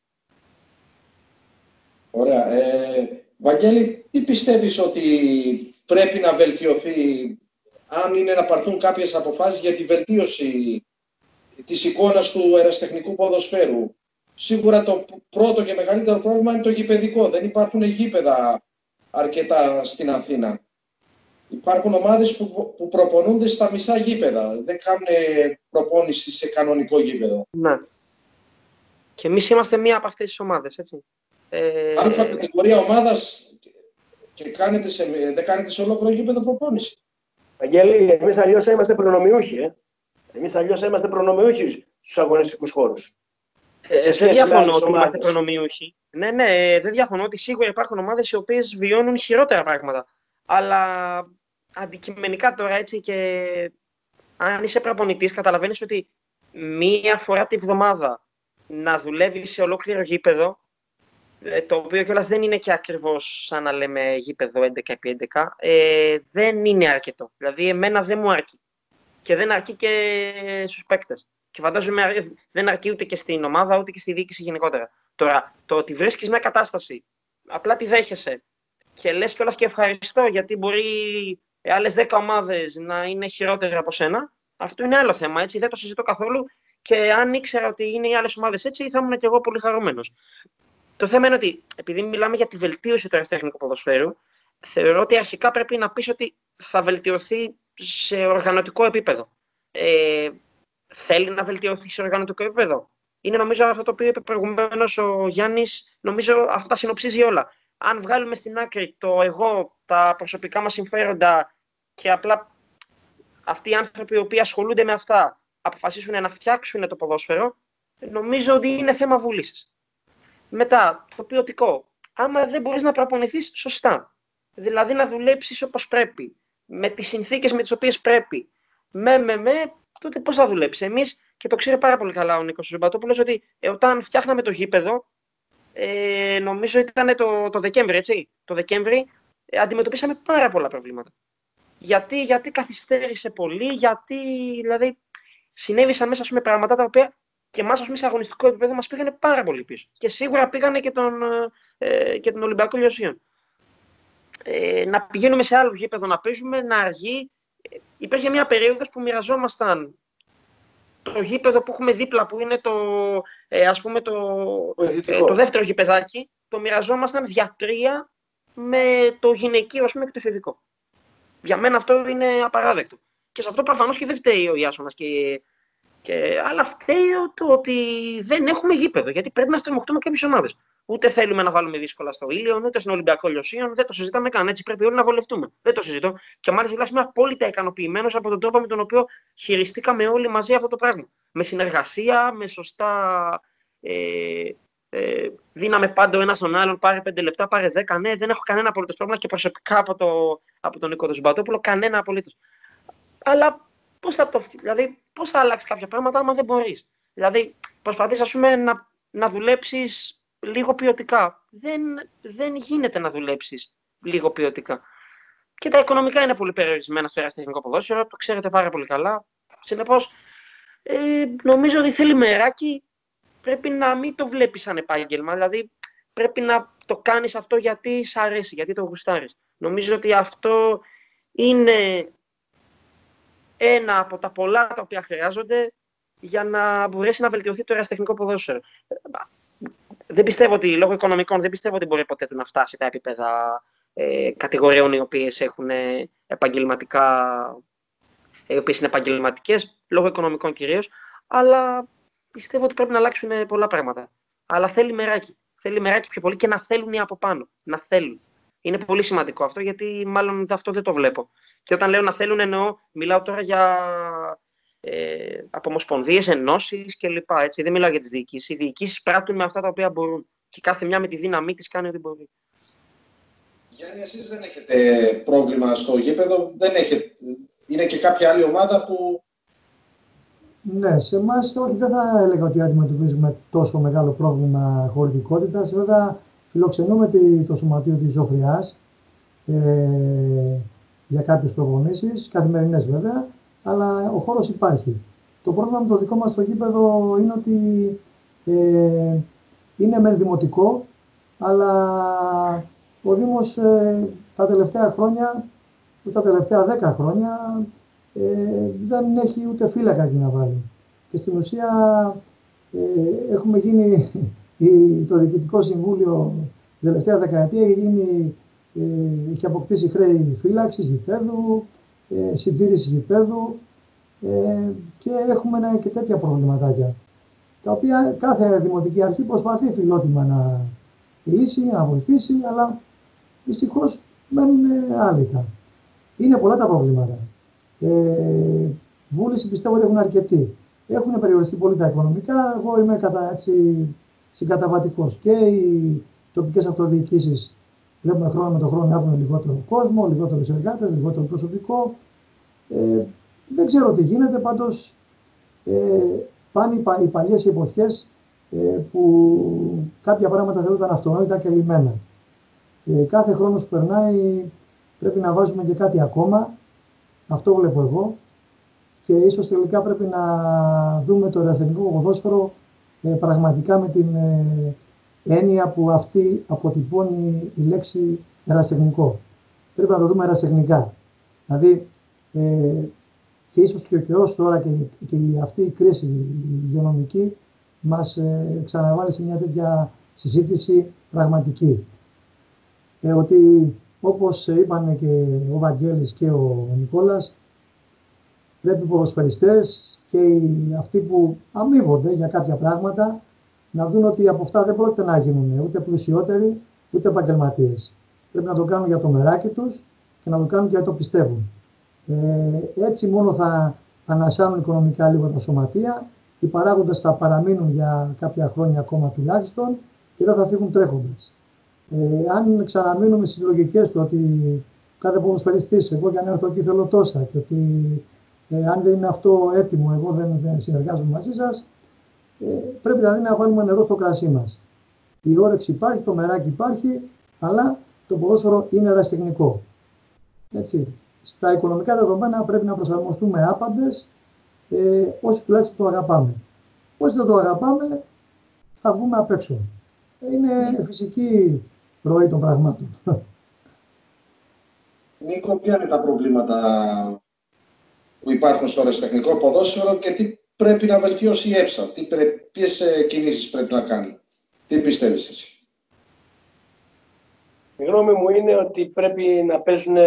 Ωραία. Βαγγέλη, τι πιστεύεις ότι πρέπει να βελτιωθεί, αν είναι να πάρθουν κάποιες αποφάσεις για τη βελτίωση της εικόνας του ερασιτεχνικού ποδοσφαίρου? Σίγουρα το πρώτο και μεγαλύτερο πρόβλημα είναι το γηπεδικό. Δεν υπάρχουν γήπεδα αρκετά στην Αθήνα. Υπάρχουν ομάδες που προπονούνται στα μισά γήπεδα. Δεν κάνουν προπόνηση σε κανονικό γήπεδο. Ναι. Και εμείς είμαστε μία από αυτές τις ομάδες, έτσι. Αλφα κατηγορία ομάδας και δεν κάνετε σε ολόκληρο γήπεδο προπόνηση. Αγγέλη, εμείς αλλιώς θα είμαστε προνομιούχοι. Εμείς αλλιώς θα είμαστε προνομιούχοι στους αγωνιστικούς χώρους. Δεν διαφωνώ ότι είμαστε προνομιούχοι. Ναι, δεν διαφωνώ ότι σίγουρα υπάρχουν ομάδες οι οποίες βιώνουν χειρότερα πράγματα. Αλλά αντικειμενικά τώρα, έτσι, και αν είσαι προπονητής, καταλαβαίνεις ότι μία φορά τη βδομάδα να δουλεύει σε ολόκληρο γήπεδο, το οποίο κιόλας δεν είναι και ακριβώς σαν να λέμε γήπεδο 11x11, δεν είναι αρκετό. Δηλαδή, εμένα δεν μου αρκεί. Και δεν αρκεί και στους παίκτες. Και φαντάζομαι δεν αρκεί ούτε και στην ομάδα, ούτε και στη διοίκηση γενικότερα. Τώρα, το ότι βρίσκεις μια κατάσταση, απλά τη δέχεσαι και λες κιόλας και ευχαριστώ, γιατί μπορεί άλλες 10 ομάδες να είναι χειρότερα από σένα, αυτό είναι άλλο θέμα, έτσι, δεν το συζητώ καθόλου. Και αν ήξερα ότι είναι οι άλλες ομάδες έτσι, θα ήμουν κι εγώ πολύ χαρούμενος. Το θέμα είναι ότι, επειδή μιλάμε για τη βελτίωση του ερασιτεχνικού ποδοσφαίρου, θεωρώ ότι αρχικά πρέπει να πεις ότι θα βελτιωθεί σε οργανωτικό επίπεδο. Θέλει να βελτιωθεί σε οργανωτικό επίπεδο? Είναι, νομίζω, αυτό το οποίο είπε προηγουμένως ο Γιάννης, νομίζω αυτό τα συνοψίζει όλα. Αν βγάλουμε στην άκρη το εγώ, τα προσωπικά μας συμφέροντα και απλά αυτοί οι άνθρωποι οι οποίοι ασχολούνται με αυτά αποφασίσουν να φτιάξουν το ποδόσφαιρο, νομίζω ότι είναι θέμα βούλησης. Μετά, το ποιοτικό. Άμα δεν μπορείς να προπονηθείς σωστά, δηλαδή να δουλέψεις όπως πρέπει, με τις συνθήκες με τις οποίες πρέπει, τότε πώς θα δουλέψεις? Εμείς, και το ξέρει πάρα πολύ καλά ο Νίκος Ζουμπατόπουλος, ότι όταν φτιάχναμε το γήπεδο, νομίζω ήταν το Δεκέμβρη, έτσι. Το Δεκέμβρη αντιμετωπίσαμε πάρα πολλά προβλήματα. Γιατί καθυστέρησε πολύ, γιατί δηλαδή συνέβησαν μέσα, ας πούμε, πράγματα τα οποία και εμάς, ας πούμε, σε αγωνιστικό επίπεδο μας πήγανε πάρα πολύ πίσω. Και σίγουρα πήγανε και τον Ολυμπιακό Λιωσίων. Να πηγαίνουμε σε άλλο γήπεδο να παίζουμε, να αργεί. Υπήρχε μια περίοδος που μοιραζόμασταν το γήπεδο που έχουμε δίπλα, που είναι το δεύτερο γηπεδάκι, το μοιραζόμασταν δια 3 με το γυναικείο, ας πούμε, και το εφηβικό. Για μένα αυτό είναι απαράδεκτο. Και σε αυτό προφανώς και δεν φταίει ο Ιάσονας. Αλλά φταίει το ότι δεν έχουμε γήπεδο, γιατί πρέπει να στριμωχτούμε κάποιες ομάδες. Ούτε θέλουμε να βάλουμε δύσκολα στο Ήλιον, ούτε στον Ολυμπιακό Λιωσίων. Δεν το συζητάμε καν. Έτσι πρέπει όλοι να βολευτούμε. Δεν το συζητώ. Και μάλιστα είμαι απόλυτα ικανοποιημένος από τον τρόπο με τον οποίο χειριστήκαμε όλοι μαζί αυτό το πράγμα. Με συνεργασία, με σωστά. Δίναμε πάντα ο ένας τον άλλον, πάρε 5 λεπτά, πάρε 10. Ναι, δεν έχω κανένα απολύτως πρόβλημα και προσωπικά από τον Νίκο Ζουμπατόπουλο, κανένα απολύτως. Αλλά πώς θα αλλάξει κάποια πράγματα άμα δεν μπορείς. Δηλαδή, προσπαθείς, ας πούμε, να δουλέψεις λίγο ποιοτικά. Δεν γίνεται να δουλέψεις λίγο ποιοτικά. Και τα οικονομικά είναι πολύ περιορισμένα στο ερασιτεχνικό ποδόσφαιρο, το ξέρετε πάρα πολύ καλά. Συνεπώς, νομίζω ότι θέλει μεράκι. Πρέπει να μην το βλέπεις σαν επάγγελμα, δηλαδή πρέπει να το κάνεις αυτό γιατί σ' αρέσει, γιατί το γουστάρεις. Νομίζω ότι αυτό είναι ένα από τα πολλά τα οποία χρειάζονται για να μπορέσει να βελτιωθεί το ερασιτεχνικό ποδόσφαιρο. Δεν πιστεύω ότι, λόγω οικονομικών, δεν πιστεύω ότι μπορεί ποτέ να φτάσει τα επίπεδα κατηγοριών οι οποίες έχουν οι οποίες είναι επαγγελματικές, λόγω οικονομικών κυρίως, αλλά πιστεύω ότι πρέπει να αλλάξουν πολλά πράγματα. Αλλά θέλει μεράκι. Θέλει μεράκι πιο πολύ και να θέλουν οι από πάνω. Να θέλουν. Είναι πολύ σημαντικό αυτό, γιατί μάλλον αυτό δεν το βλέπω. Και όταν λέω να θέλουν, μιλάω τώρα για απομοσπονδίες, ενώσεις κλπ. Δεν μιλάω για τις διοικήσεις. Οι διοικήσεις πράττουν με αυτά τα οποία μπορούν. Και κάθε μια με τη δύναμή της κάνει ό,τι μπορεί. Γιάννη, εσείς δεν έχετε πρόβλημα στο γήπεδο. Είναι και κάποια άλλη ομάδα που... Ναι, σε εμάς όχι, δεν θα έλεγα ότι αντιμετωπίζουμε τόσο μεγάλο πρόβλημα χωρητικότητας. Βέβαια, φιλοξενούμε το σωματείο της Ζωφριάς για κάποιες προπονήσεις, καθημερινές βέβαια, αλλά ο χώρος υπάρχει. Το πρόβλημα με το δικό μας το γήπεδο είναι ότι είναι μεν δημοτικό, αλλά ο Δήμος τα τελευταία χρόνια, τα τελευταία 10 χρόνια, δεν έχει ούτε φύλακα εκεί να βάλει. Και στην ουσία έχουμε γίνει, το Διοικητικό Συμβούλιο την τελευταία δεκαετία έχει αποκτήσει χρέη φύλαξης γηπέδου, συντήρηση γηπέδου και έχουμε και τέτοια προβληματάκια, τα οποία κάθε δημοτική αρχή προσπαθεί φιλότιμα να λύσει, να βοηθήσει, αλλά δυστυχώς μένουν άδικα. Είναι πολλά τα προβλήματα. Βούληση πιστεύω ότι έχουν αρκετοί. Έχουν περιοριστεί πολύ τα οικονομικά. Εγώ είμαι συγκαταβατικός. Και οι τοπικές αυτοδιοικήσεις βλέπουμε χρόνο με τον χρόνο να έχουν λιγότερο κόσμο, λιγότερους εργάτες, λιγότερο προσωπικό. Δεν ξέρω τι γίνεται, πάντως πάνε οι παλιές εποχές που κάποια πράγματα θεωρούνταν αυτονόητα και λυμμένα. Κάθε χρόνος που περνάει πρέπει να βάζουμε και κάτι ακόμα. Αυτό βλέπω εγώ. Και ίσως τελικά πρέπει να δούμε το ερασιτεχνικό ποδόσφαιρο πραγματικά με την έννοια που αυτή αποτυπώνει η λέξη ερασιτεχνικό. Πρέπει να το δούμε ερασιτεχνικά. Δηλαδή, και ίσως και ο καιρός τώρα και αυτή η κρίση υγειονομική μας ξαναβάλει σε μια τέτοια συζήτηση πραγματική. Ότι όπως είπαν και ο Βαγγέλης και ο Νικόλας, πρέπει οι ποδοσφαιριστές και αυτοί που αμείβονται για κάποια πράγματα να δουν ότι από αυτά δεν πρόκειται να γίνουν ούτε πλουσιότεροι ούτε επαγγελματίες. Πρέπει να το κάνουν για το μεράκι τους και να το κάνουν και γιατί το πιστεύουν. Έτσι μόνο θα ανασάνουν οικονομικά λίγο τα σωματεία, οι παράγοντες θα παραμείνουν για κάποια χρόνια ακόμα τουλάχιστον και δεν θα φύγουν τρέχοντας. Αν ξαναμείνουμε στις λογικές του ότι κάθε ποδοσφαιριστής, εγώ για να έρθω εκεί θέλω τόσα και ότι αν δεν είναι αυτό έτοιμο, εγώ δεν συνεργάζομαι μαζί σας, πρέπει δηλαδή να βάλουμε νερό στο κρασί μας. Η όρεξη υπάρχει, το μεράκι υπάρχει, αλλά το ποδόσφαιρο είναι ερασιτεχνικό. Έτσι. Στα οικονομικά δεδομένα πρέπει να προσαρμοστούμε άπαντες, όσοι τουλάχιστον το αγαπάμε. Όσοι δεν το αγαπάμε, θα βγούμε απ' έξω. Είναι φυσική ροή των πραγμάτων. Νίκο, ποια είναι τα προβλήματα που υπάρχουν στο ερασιτεχνικό ποδόσφαιρο και τι πρέπει να βελτιώσει η ΕΠΣΑ, ποιες κινήσεις πρέπει να κάνει, τι πιστεύεις εσύ? Η γνώμη μου είναι ότι πρέπει να παίζουν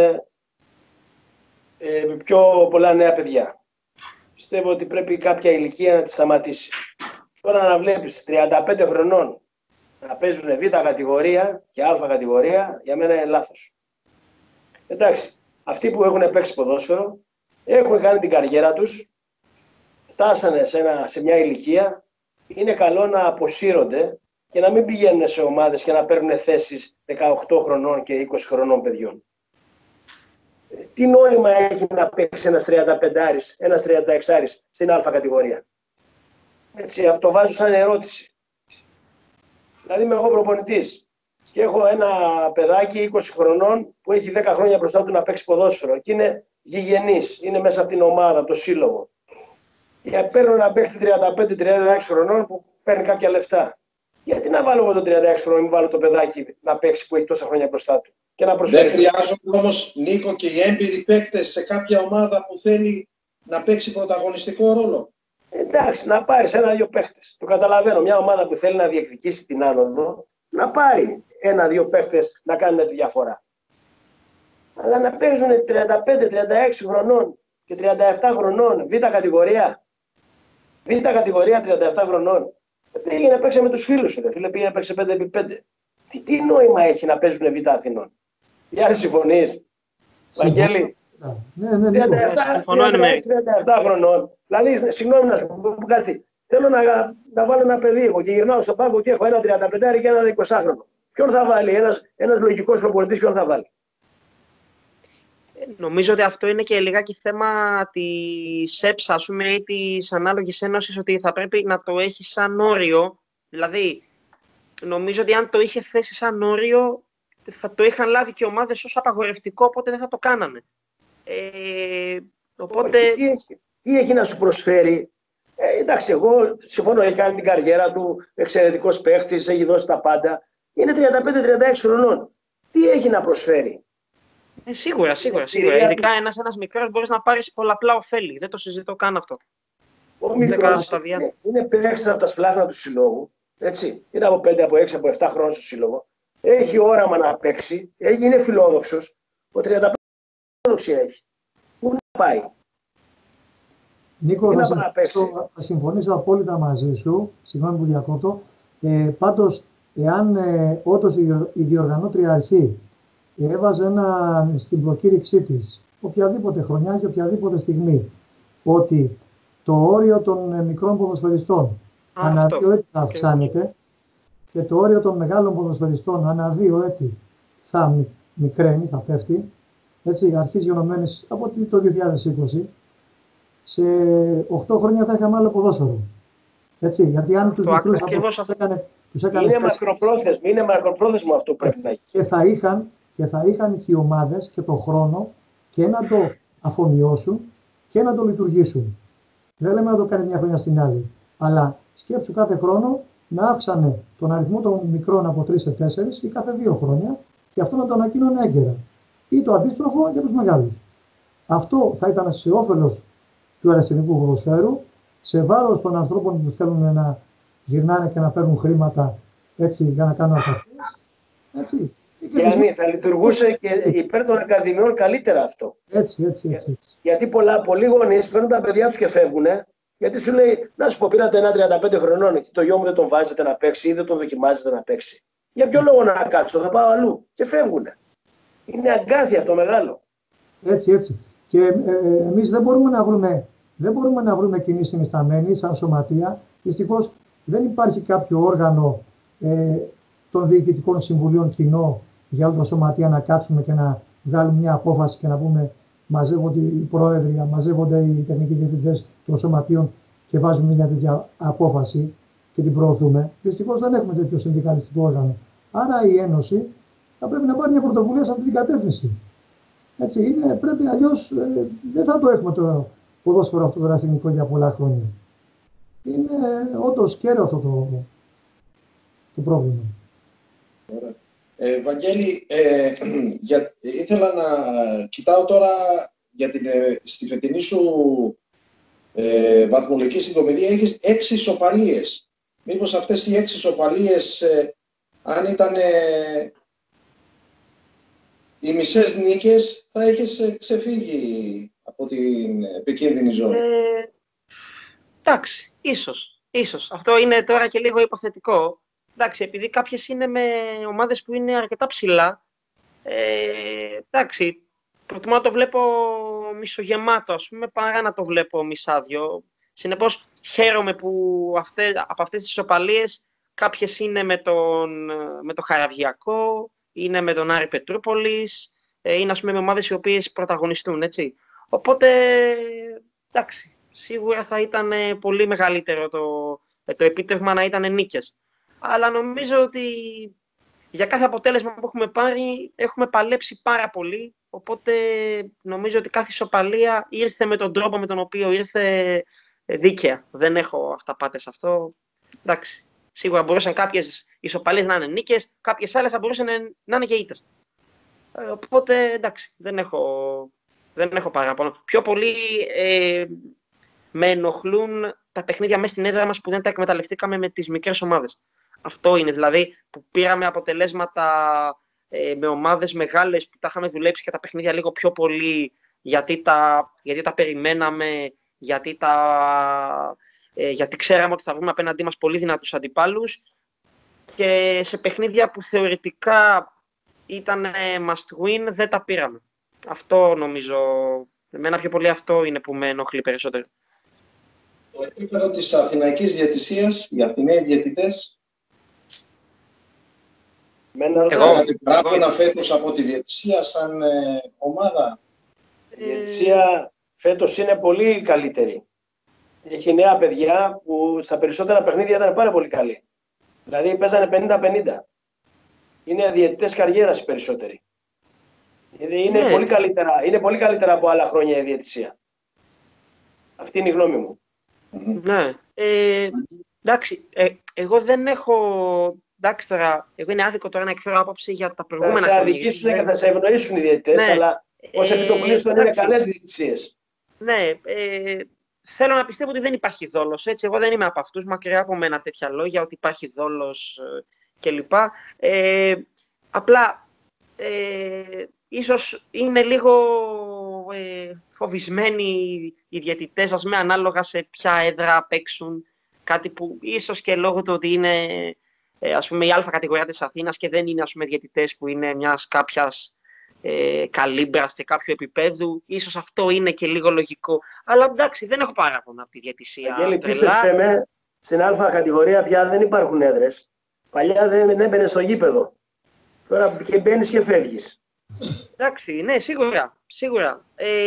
πιο πολλά νέα παιδιά. Πιστεύω ότι πρέπει κάποια ηλικία να τη σταματήσει. Τώρα να βλέπεις 35 χρονών να παίζουν Β κατηγορία και Α κατηγορία, για μένα είναι λάθος. Εντάξει, αυτοί που έχουν παίξει ποδόσφαιρο, έχουν κάνει την καριέρα τους, φτάσανε σε μια ηλικία, είναι καλό να αποσύρονται και να μην πηγαίνουν σε ομάδες και να παίρνουν θέσεις 18 χρονών και 20 χρονών παιδιών. Τι νόημα έχει να παίξει ένας 35άρης, ένας 36άρης στην Α κατηγορία? Έτσι, αυτό το βάζω σαν ερώτηση. Δηλαδή είμαι εγώ προπονητής και έχω ένα παιδάκι 20 χρονών που έχει 10 χρόνια μπροστά του να παίξει ποδόσφαιρο και είναι γηγενής, είναι μέσα από την ομάδα, από το σύλλογο. Και παίρνω ένα παίκτη 35-36 χρονών που παίρνει κάποια λεφτά. Γιατί να βάλω εγώ το 36 χρονών, μην βάλω το παιδάκι να παίξει που έχει τόσα χρόνια μπροστά του? Και να δεν χρειάζονται όμως, Νίκο, και οι έμπειροι παίκτες σε κάποια ομάδα που θέλει να παίξει πρωταγωνιστικό ρόλο? Εντάξει, να πάρεις ένα-δύο παίχτες. Το καταλαβαίνω. Μια ομάδα που θέλει να διεκδικήσει την άνοδο, να πάρει ένα-δύο παίχτες να κάνουν τη διαφορά. Αλλά να παίζουν 35-36 χρονών και 37 χρονών Β κατηγορία. Β κατηγορία 37 χρονών. Πήγε να παίξει με τους φίλους σου, φίλε. Πήγε να παίξει 5x5. Τι νόημα έχει να παίζουν Β Αθηνών? Γιάννη, συμφωνείς? Βαγγέλη? Ναι. 37 χρονών. Δηλαδή, συγγνώμη να σου πω κάτι. Θέλω να βάλω ένα παιδί εγώ και γυρνάω στον πάγκο και έχω ένα 35 και ένα 20χρονο. Ποιον θα βάλει? Ένας λογικός προπονητής, ποιον θα βάλει? Νομίζω ότι αυτό είναι και λιγάκι θέμα της ΕΠΣΑ, ας πούμε, ή της ανάλογης ένωσης, ότι θα πρέπει να το έχει σαν όριο. Δηλαδή, νομίζω ότι αν το είχε θέσει σαν όριο, θα το είχαν λάβει και οι ομάδες ως απαγορευτικό, οπότε δεν θα το κάνανε. Οπότε... Τι έχει να σου προσφέρει? Εντάξει, εγώ συμφωνώ, έχει κάνει την καριέρα του, εξαιρετικός παίχτης, έχει δώσει τα πάντα. Είναι 35-36 χρονών. Τι έχει να προσφέρει? Σίγουρα. Ειδικά ένας μικρός μπορείς να πάρεις πολλαπλά ωφέλη. Δεν το συζητώ καν αυτό. Ο μικρός είναι παίχτης από τα σπλάχνα του συλλόγου. Έτσι. Είναι από 5, από 6, από 7 χρόνια στο σύλλογο. Έχει όραμα να παίξει. Είναι φιλόδοξος. Ο 35 φιλόδοξη έχει. Πού να πάει? Νίκο, θα συμφωνήσω απόλυτα μαζί σου. Συγγνώμη που διακόπτω. Πάντως, εάν όντως η διοργανώτρια αρχή έβαζε στην προκήρυξή της, οποιαδήποτε χρονιά και οποιαδήποτε στιγμή, ότι το όριο των μικρών ποδοσφαιριστών ανά 2 έτη θα αυξάνεται και το όριο των μεγάλων ποδοσφαιριστών ανά 2 έτη θα μικραίνει, θα πέφτει, έτσι, αρχής γενομένης από το 2020, σε 8 χρόνια θα είχαμε άλλο ποδόσφαιρο. Έτσι, γιατί αν τους μικρούς τους έκανε είναι μακροπρόθεσμο αυτό που πρέπει να γίνει. Και θα είχαν και οι ομάδες και το χρόνο και να το αφομοιώσουν και να το λειτουργήσουν. Δεν λέμε να το κάνει μια χρονιά στην άλλη. Αλλά σκέψου κάθε χρόνο να αύξανε τον αριθμό των μικρών από 3 σε 4 ή κάθε 2 χρόνια και αυτό να το ανακοίνωνε έγκαιρα. Ή το αντίστροφο για τους μεγάλους. Αυτό θα ήταν σε όφελος του αριστερικού ποδοσφαίρου, σε βάρος των ανθρώπων που θέλουν να γυρνάνε και να παίρνουν χρήματα έτσι, για να κάνουν αυτές. Γιάννη, θα λειτουργούσε και υπέρ των ακαδημιών καλύτερα αυτό. Έτσι. Γιατί πολλοί γονείς παίρνουν τα παιδιά τους και φεύγουν. Γιατί σου λέει, να σου πω, πήρατε ένα 35 χρονών και το γιο μου δεν τον βάζετε να παίξει ή δεν τον δοκιμάζετε να παίξει. Για ποιο λόγο να κάτσω, θα πάω αλλού. Και φεύγουν. Είναι αγκάθια αυτό μεγάλο. Έτσι. Και εμείς δεν μπορούμε να βρούμε κοινή συνισταμένη σαν σωματεία. Δυστυχώς δεν υπάρχει κάποιο όργανο των διοικητικών συμβουλίων κοινό για όλα τα σωματεία να κάτσουμε και να βγάλουμε μια απόφαση και να πούμε μαζεύονται οι πρόεδροι, μαζεύονται οι τεχνικοί διευθυντές των σωματείων και βάζουμε μια τέτοια απόφαση και την προωθούμε. Δυστυχώς δεν έχουμε τέτοιο συνδικαλιστικό όργανο. Άρα η Ένωση θα πρέπει να πάρει μια πρωτοβουλία σε αυτή την κατεύθυνση. Έτσι, πρέπει, αλλιώς δεν θα το έχουμε το ποδόσφαιρο αυτό το ρασινικό για πολλά χρόνια. Είναι όντως κέριο αυτό το πρόβλημα. Ωραία. Βαγγέλη, ήθελα να κοιτάω τώρα για στη φετινή σου βαθμολογική συγκομιδία. Έχεις 6 ισοπαλίες. Μήπως αυτές οι 6 ισοπαλίες, αν ήταν οι μισές νίκες, θα έχεις ξεφύγει από την επικίνδυνη ζώνη? Εντάξει, ίσως. Αυτό είναι τώρα και λίγο υποθετικό. εντάξει, επειδή κάποιες είναι με ομάδες που είναι αρκετά ψηλά, εντάξει, προτιμώ να το βλέπω μισογεμάτο, ας πούμε, παρά να το βλέπω μισάδιο. Συνεπώς, χαίρομαι που από αυτές τις ισοπαλίες κάποιες είναι με το Χαραβιακό, είναι με τον Άρη Πετρούπολης, είναι, ας πούμε, με ομάδες οι οποίες πρωταγωνιστούν, έτσι. Οπότε, εντάξει, σίγουρα θα ήταν πολύ μεγαλύτερο το επίτευγμα να ήταν νίκες. Αλλά νομίζω ότι για κάθε αποτέλεσμα που έχουμε πάρει έχουμε παλέψει πάρα πολύ, οπότε νομίζω ότι κάθε ισοπαλία ήρθε με τον τρόπο με τον οποίο ήρθε δίκαια. Δεν έχω αυταπάτες σε αυτό. Εντάξει, σίγουρα μπορούσαν κάποιες ισοπαλίες να είναι νίκες, κάποιες άλλες θα μπορούσαν να είναι και ήττες. Οπότε, εντάξει, δεν έχω παράπονο. Πιο πολύ με ενοχλούν τα παιχνίδια μέσα στην έδρα μας που δεν τα εκμεταλλευτήκαμε με τις μικρές ομάδες. Αυτό είναι, δηλαδή, που πήραμε αποτελέσματα με ομάδες μεγάλες που τα είχαμε δουλέψει και τα παιχνίδια λίγο πιο πολύ γιατί τα περιμέναμε, γιατί ξέραμε ότι θα βρούμε απέναντί μας πολύ δυνατούς αντιπάλους, και σε παιχνίδια που θεωρητικά ήταν must win δεν τα πήραμε. Αυτό νομίζω, εμένα πιο πολύ αυτό είναι που με ενοχλεί περισσότερο. Το επίπεδο της αθηναϊκής διαιτησίας, οι Αθηναίοι διαιτητές, έχετε παράπονα φέτος από τη διαιτησία σαν ομάδα? Η διαιτησία φέτος είναι πολύ καλύτερη. Έχει νέα παιδιά που στα περισσότερα παιχνίδια ήταν πάρα πολύ καλοί. Δηλαδή παίζανε 50-50. Είναι διαιτητές καριέρας οι περισσότεροι. Είναι πολύ καλύτερα από άλλα χρόνια η διαιτησία. Αυτή είναι η γνώμη μου. Ναι. Εντάξει, εγώ δεν έχω... Εντάξει τώρα, εγώ είναι άδικο τώρα να εκφέρω άποψη για τα προηγούμενα χρόνια. Θα σε αδικήσουν και θα σε ευνοήσουν οι διαιτητές, ναι, αλλά ως επιτοπλίστων είναι καλές διαιτησίες. Ναι, θέλω να πιστεύω ότι δεν υπάρχει δόλος, έτσι. Εγώ δεν είμαι από αυτούς, μακριά από μένα τέτοια λόγια, ότι υπάρχει δόλος κλπ. Απλά, ίσως είναι λίγο φοβισμένοι οι διαιτητές, ας πούμε, ανάλογα σε ποια έδρα παίξουν, κάτι που ίσως και λόγω του ότι είναι, ας πούμε, η αλφα κατηγορία της Αθήνας και δεν είναι, ας πούμε, διαιτητές που είναι κάποιας καλύμπρας και κάποιου επίπεδου, ίσως αυτό είναι και λίγο λογικό. Αλλά εντάξει, δεν έχω παράπονο από τη διαιτησία. Αγγέλη, πίστεψέ με, στην αλφα κατηγορία πια δεν υπάρχουν έδρες. Παλιά δεν έμπαινε στο γήπεδο. Τώρα και μπαίνεις και φεύγεις. Εντάξει, ναι, σίγουρα.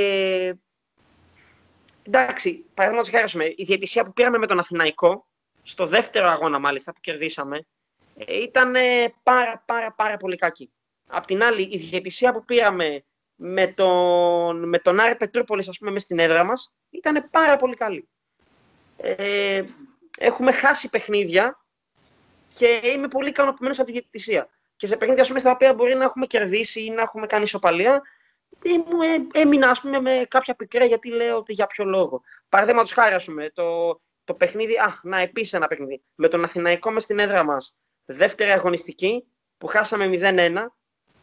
Εντάξει, παραδείγματος χάρη, η διαιτησία που πήραμε με τον Αθηναϊκό, στο δεύτερο αγώνα μάλιστα που κερδίσαμε, ήταν πάρα πολύ κακή. Απ' την άλλη, η διαιτησία που πήραμε με τον Άρη Πετρούπολης, ας πούμε, μες στην έδρα μας, ήταν πάρα πολύ καλή. Έχουμε χάσει παιχνίδια και είμαι πολύ ικανοποιημένος από τη διαιτησία. Και σε παιχνίδια, ας πούμε, στα οποία μπορεί να έχουμε κερδίσει ή να έχουμε κάνει ισοπαλία, έμεινα, ας πούμε, με κάποια πικρία, γιατί λέω ότι για ποιο λόγο. Παραδείγματος χάρη, ας πούμε, το παιχνίδι, επίσης ένα παιχνίδι, με τον Αθηναϊκό μες στην έδρα μας, δεύτερη αγωνιστική, που χάσαμε 0-1,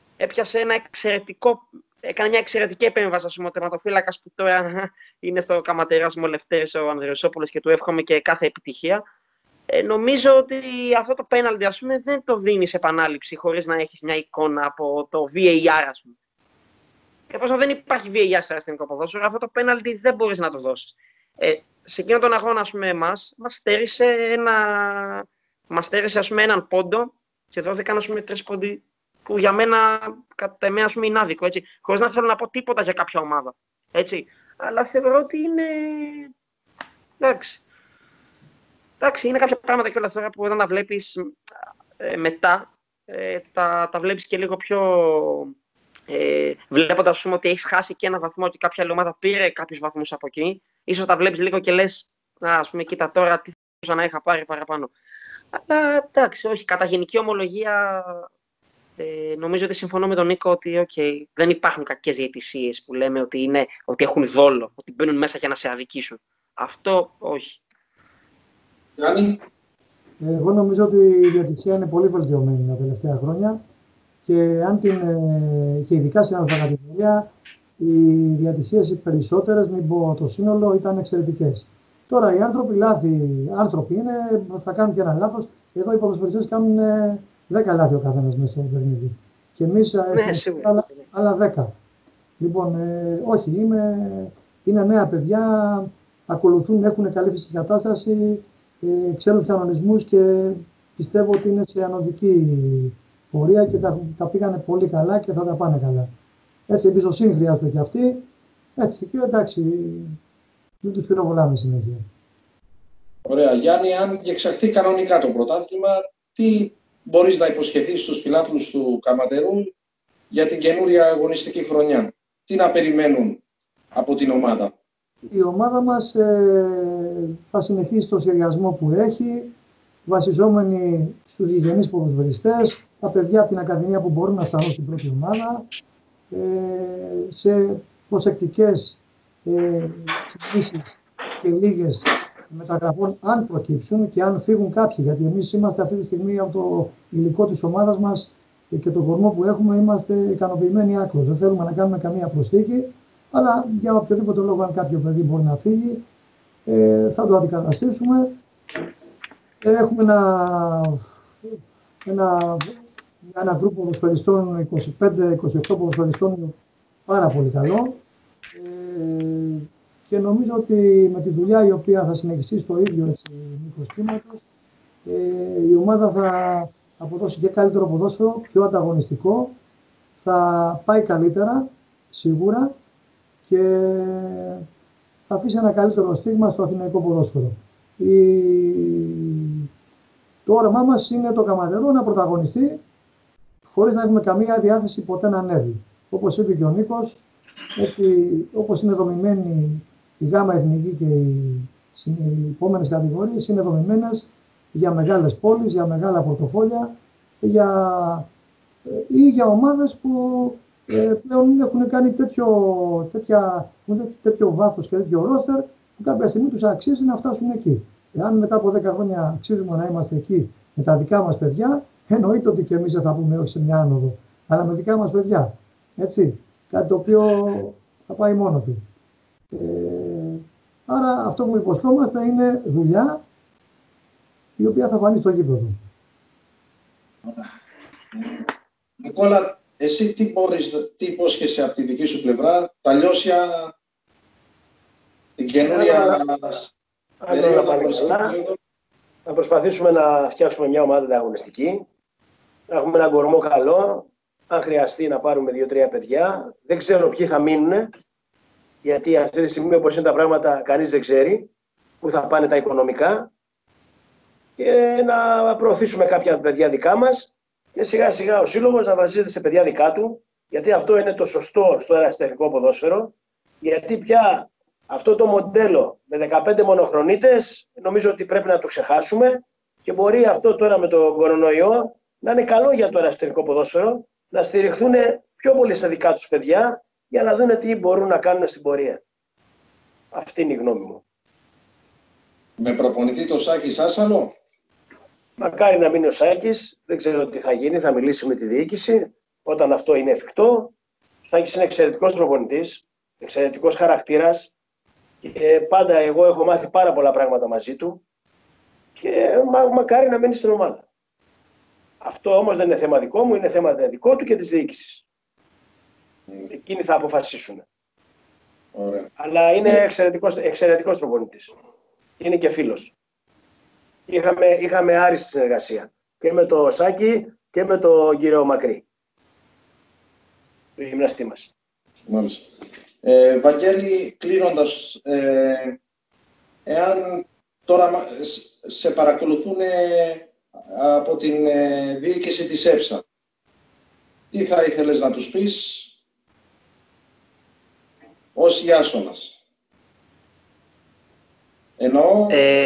έκανε μια εξαιρετική επέμβαση, ας πούμε, ο τερματοφύλακας που τώρα είναι στο Καματεράς μου Λευτέρης, ο Ανδρεωσόπουλος, και του εύχομαι και κάθε επιτυχία. Νομίζω ότι αυτό το πέναλτι, ας πούμε, δεν το δίνεις επανάληψη χωρίς να έχεις μια εικόνα από το VAR, ας πούμε. Εφόσον δεν υπάρχει VAR στο αστυνομικό ποδόσφαιρο, αυτό το πέναλτι δεν μπορείς να το δώσεις. Σε εκείνον τον αγώνα, ας πούμε, μας στέρισε, ας πούμε, έναν πόντο και δόθηκαν, ας πούμε, 3 πόντοι που για μένα, κατά εμένα, ας πούμε, είναι άδικο, έτσι. Χωρίς να θέλω να πω τίποτα για κάποια ομάδα, έτσι. Αλλά θεωρώ ότι είναι... Εντάξει, είναι κάποια πράγματα κιόλας τώρα που όταν τα βλέπεις μετά, τα βλέπεις και λίγο πιο... βλέποντας, ας πούμε, ότι έχεις χάσει και ένα βαθμό και κάποια άλλη ομάδα πήρε κάποιους βαθμούς από εκεί, ίσως τα βλέπεις λίγο και λες, ας πούμε, κοίτα τώρα τι θα να είχα πάρει παραπάνω. Αλλά εντάξει, όχι, κατά γενική ομολογία, νομίζω ότι συμφωνώ με τον Νίκο ότι δεν υπάρχουν κακές διαιτησίες που λέμε ότι έχουν δόλο, ότι μπαίνουν μέσα για να σε αδικήσουν. Αυτό όχι. Εγώ νομίζω ότι η διαιτησία είναι πολύ βελτιωμένη τα τελευταία χρόνια και ειδικά στην αλφα κατηγορία οι διαιτησίες οι περισσότερες, μην πω το σύνολο, ήταν εξαιρετικές. Τώρα οι άνθρωποι είναι, θα κάνουν και ένα λάθος. Εδώ οι ποδοσφαιριστές κάνουν 10 λάθη ο καθένας μέσα στο παιχνίδι. Και εμείς άλλα 10. Λοιπόν, όχι, είναι νέα παιδιά, ακολουθούν, έχουν καλή φυσική κατάσταση, ξέρουν τους κανονισμούς και πιστεύω ότι είναι σε ανωδική πορεία και τα πήγανε πολύ καλά και θα τα πάνε καλά. Έτσι, εμπιστοσύνη χρειάζεται και αυτοί. Έτσι, και εντάξει, μην τους πυροβολάμε συνέχεια. Ωραία. Γιάννη, αν διεξαχθεί κανονικά το πρωτάθλημα, τι μπορείς να υποσχεθείς στους φιλάθλους του Καματερού για την καινούρια αγωνιστική χρονιά? Τι να περιμένουν από την ομάδα? Η ομάδα μας θα συνεχίσει το σχεδιασμό που έχει, βασιζόμενοι στους γηγενείς ποδοσφαιριστές, τα παιδιά από την Ακαδημία που μπορούν να σταθούν στην πρώτη ομάδα, σε προσεκτικές κινήσεις και λίγες μεταγραφών αν προκύψουν και αν φύγουν κάποιοι, γιατί εμείς είμαστε αυτή τη στιγμή από το υλικό της ομάδας μας και τον κορμό που έχουμε, είμαστε ικανοποιημένοι άκρως. Δεν θέλουμε να κάνουμε καμία προσθήκη, αλλά για οποιοδήποτε λόγο αν κάποιο παιδί μπορεί να φύγει, θα το αντικαταστήσουμε. Έχουμε ένα γκρουπ ποδοσφαιριστών, 25-28 ποδοσφαιριστών, πάρα πολύ καλό. Και νομίζω ότι με τη δουλειά η οποία θα συνεχιστεί στο ίδιο μήκος κύματος, η ομάδα θα αποδώσει και καλύτερο ποδόσφαιρο, πιο ανταγωνιστικό, θα πάει καλύτερα, σίγουρα, και θα αφήσει ένα καλύτερο στίγμα στο αθηναϊκό ποδόσφαιρο. Το όραμά μας είναι το Καματερού να πρωταγωνιστεί, χωρίς να έχουμε καμία διάθεση ποτέ να ανέβει. Όπως είπε και ο Νίκος, όπως είναι δομημένη η ΓΑΜΑ Εθνική και οι επόμενες κατηγορίες, είναι δομημένες για μεγάλες πόλεις, για μεγάλα πορτοφόλια ή για ομάδες που πλέον έχουν κάνει τέτοιο βάθος και τέτοιο ρόστερ που κάποια στιγμή τους αξίζει να φτάσουν εκεί. Εάν μετά από 10 χρόνια αξίζουμε να είμαστε εκεί με τα δικά μας παιδιά, εννοείται ότι και εμείς δεν θα πούμε όχι σε μια άνοδο, αλλά με δικά μας παιδιά. Έτσι, κάτι το οποίο θα πάει μόνο του. Άρα αυτό που υποσχόμαστε είναι δουλειά η οποία θα φανεί στο γήπεδο. Νικόλα, εσύ τι υπόσχεσαι από τη δική σου πλευρά, τα Λιώσια, την καινούρια περίοδο? Να προσπαθήσουμε να φτιάξουμε μια ομάδα ανταγωνιστική, να έχουμε έναν κορμό καλό, αν χρειαστεί να πάρουμε 2-3 παιδιά. Δεν ξέρω ποιοι θα μείνουν, γιατί αυτή τη στιγμή όπως είναι τα πράγματα κανείς δεν ξέρει πού θα πάνε τα οικονομικά, και να προωθήσουμε κάποια παιδιά δικά μας και σιγά σιγά ο σύλλογος να βασίζεται σε παιδιά δικά του, γιατί αυτό είναι το σωστό στο ερασιτεχνικό ποδόσφαιρο, γιατί πια αυτό το μοντέλο με 15 μονοχρονίτες νομίζω ότι πρέπει να το ξεχάσουμε και μπορεί αυτό τώρα με τον κορονοϊό να είναι καλό για το ερασιτεχνικό ποδόσφαιρο, να στηριχθούν πιο πολύ σε δικά τους παιδιά για να δουν τι μπορούν να κάνουν στην πορεία. Αυτή είναι η γνώμη μου. Με προπονητή το Σάκη Σάσαλο. Μακάρι να μείνει ο Σάκης, δεν ξέρω τι θα γίνει, θα μιλήσει με τη διοίκηση όταν αυτό είναι εφικτό. Ο Σάκης είναι εξαιρετικός προπονητής, εξαιρετικός χαρακτήρας και πάντα εγώ έχω μάθει πάρα πολλά πράγματα μαζί του και μακάρι να μείνει στην ομάδα. Αυτό όμως δεν είναι θέμα δικό μου, είναι θέμα δικό του και της διοίκησης. Εκείνοι θα αποφασίσουν. Ωραία. Αλλά είναι εξαιρετικός προπονητής. Είναι και φίλος. Είχαμε άριστη συνεργασία και με το Σάκη και με τον κύριο Μακρύ, το γυμναστή μας. Μάλιστα. Βαγγέλη, κλείνοντας, εάν τώρα σε παρακολουθούν από την διοίκηση της ΕΨΑ, τι θα ήθελες να τους πεις ως Ιάσονας? Εννοώ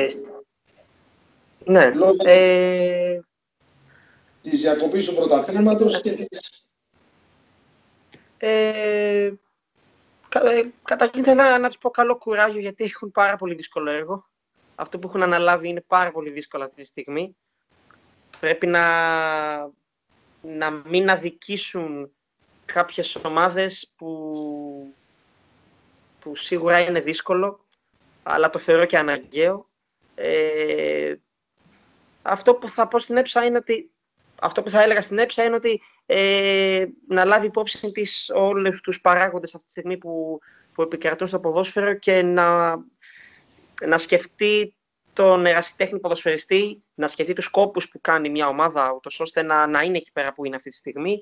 ναι. λόγω της διακοπής του πρωταθλήματος και της... Καταρχήν θέλω να τους πω καλό κουράγιο, γιατί έχουν πάρα πολύ δύσκολο έργο. Αυτό που έχουν αναλάβει είναι πάρα πολύ δύσκολο αυτή τη στιγμή. Πρέπει να μην αδικήσουν κάποιες ομάδες που σίγουρα είναι δύσκολο. αλλά το θεωρώ και αναγκαίο. Αυτό που θα πω στην ΕΠΣΑ είναι ότι αυτό που θα έλεγα στην ΕΠΣΑ είναι ότι να λάβει υπόψη της όλους τους παράγοντες αυτή τη στιγμή που επικρατούν στο ποδόσφαιρο και να σκεφτεί τον ερασιτέχνη ποδοσφαιριστή, να σκεφτεί τους κόπους που κάνει μια ομάδα, ούτως ώστε να είναι εκεί πέρα που είναι αυτή τη στιγμή.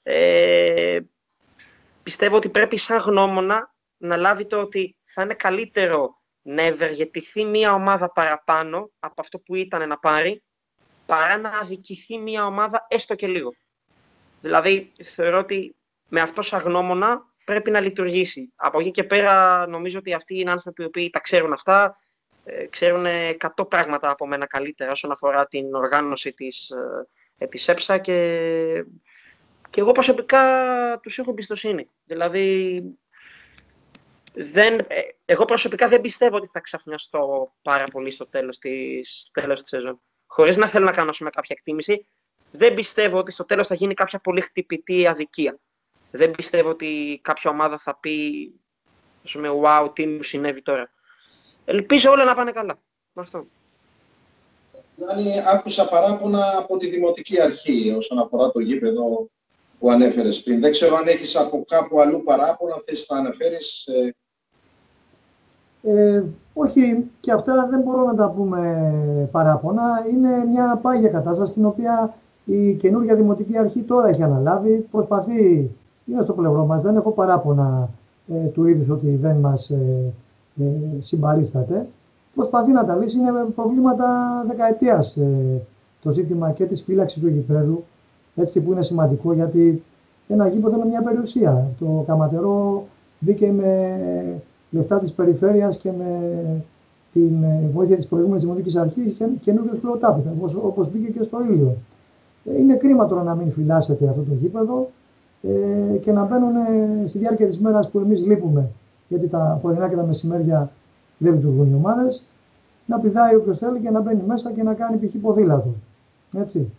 Πιστεύω ότι πρέπει σαν γνώμονα να λάβει το ότι θα είναι καλύτερο να ευεργετηθεί μια ομάδα παραπάνω από αυτό που ήταν να πάρει, παρά να αδικηθεί μια ομάδα έστω και λίγο. Δηλαδή, θεωρώ ότι με αυτό σαν γνώμονα πρέπει να λειτουργήσει. Από εκεί και πέρα, νομίζω ότι αυτοί είναι άνθρωποι οι οποίοι τα ξέρουν αυτά, ξέρουν 100 πράγματα από μένα καλύτερα όσον αφορά την οργάνωση της ΕΠΣΑ και εγώ προσωπικά τους έχω εμπιστοσύνη. Δηλαδή, εγώ προσωπικά δεν πιστεύω ότι θα ξαφνιαστώ πάρα πολύ στο τέλος της σεζόν. Χωρίς να θέλω να κάνω κάποια εκτίμηση, δεν πιστεύω ότι στο τέλος θα γίνει κάποια πολύ χτυπητή αδικία. Δεν πιστεύω ότι κάποια ομάδα θα πει, wow, τι μου συνέβη τώρα. Ελπίζω όλα να πάνε καλά. Αυτό. Γιάννη, άκουσα παράπονα από τη Δημοτική Αρχή όσον αφορά το γήπεδο που ανέφερες πριν. Δεν ξέρω αν έχεις από κάπου αλλού παράπονα, θες να αναφέρεις. Όχι, και αυτά δεν μπορώ να τα πούμε παράπονα. Είναι μια πάγια κατάσταση, την οποία η καινούργια Δημοτική Αρχή τώρα έχει αναλάβει. Προσπαθεί, είναι στο πλευρό μας, δεν έχω παράπονα του είδους ότι δεν μας συμπαρίσταται. Προσπαθεί να τα λύσει, είναι προβλήματα δεκαετίας το ζήτημα και της φύλαξης του γηπέδου, έτσι που είναι σημαντικό, γιατί ένα γήπεδο είναι μια περιουσία. Το Καματερό μπήκε με λεφτά της περιφέρειας και με την βοήθεια της προηγούμενης Δημοτικής Αρχής και καινούριος πλωτάπητα, όπως μπήκε και στο Ήλιο. Είναι κρίμα τώρα να μην φυλάσσεται αυτό το γήπεδο και να μπαίνουν στη διάρκεια της μέρας που εμείς λείπουμε, γιατί τα πρωινά και τα μεσημέρια δεν λειτουργούν οι ομάδες, να πηδάει όποιος θέλει και να μπαίνει μέσα και να κάνει π.χ. ποδήλατο. Έτσι.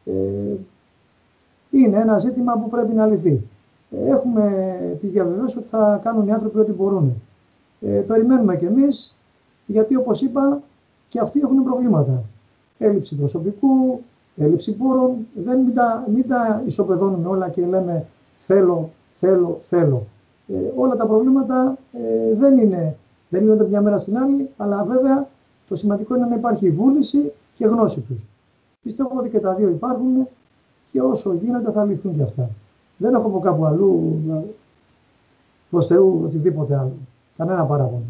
Είναι ένα ζήτημα που πρέπει να λυθεί. Έχουμε τη διαβεβαίωση ότι θα κάνουν οι άνθρωποι ό,τι μπορούν. Περιμένουμε κι εμείς, γιατί όπως είπα, και αυτοί έχουν προβλήματα. Έλλειψη προσωπικού, έλλειψη πόρων. Μην τα ισοπεδώνουμε όλα και λέμε θέλω. Όλα τα προβλήματα δεν είναι μια μέρα στην άλλη, αλλά βέβαια το σημαντικό είναι να υπάρχει βούληση και γνώση τους. Πιστεύω ότι και τα δύο υπάρχουν και όσο γίνεται θα λυθούν και αυτά. Δεν έχω από κάπου αλλού, προς Θεού, οτιδήποτε άλλο. Κανένα παράπονο.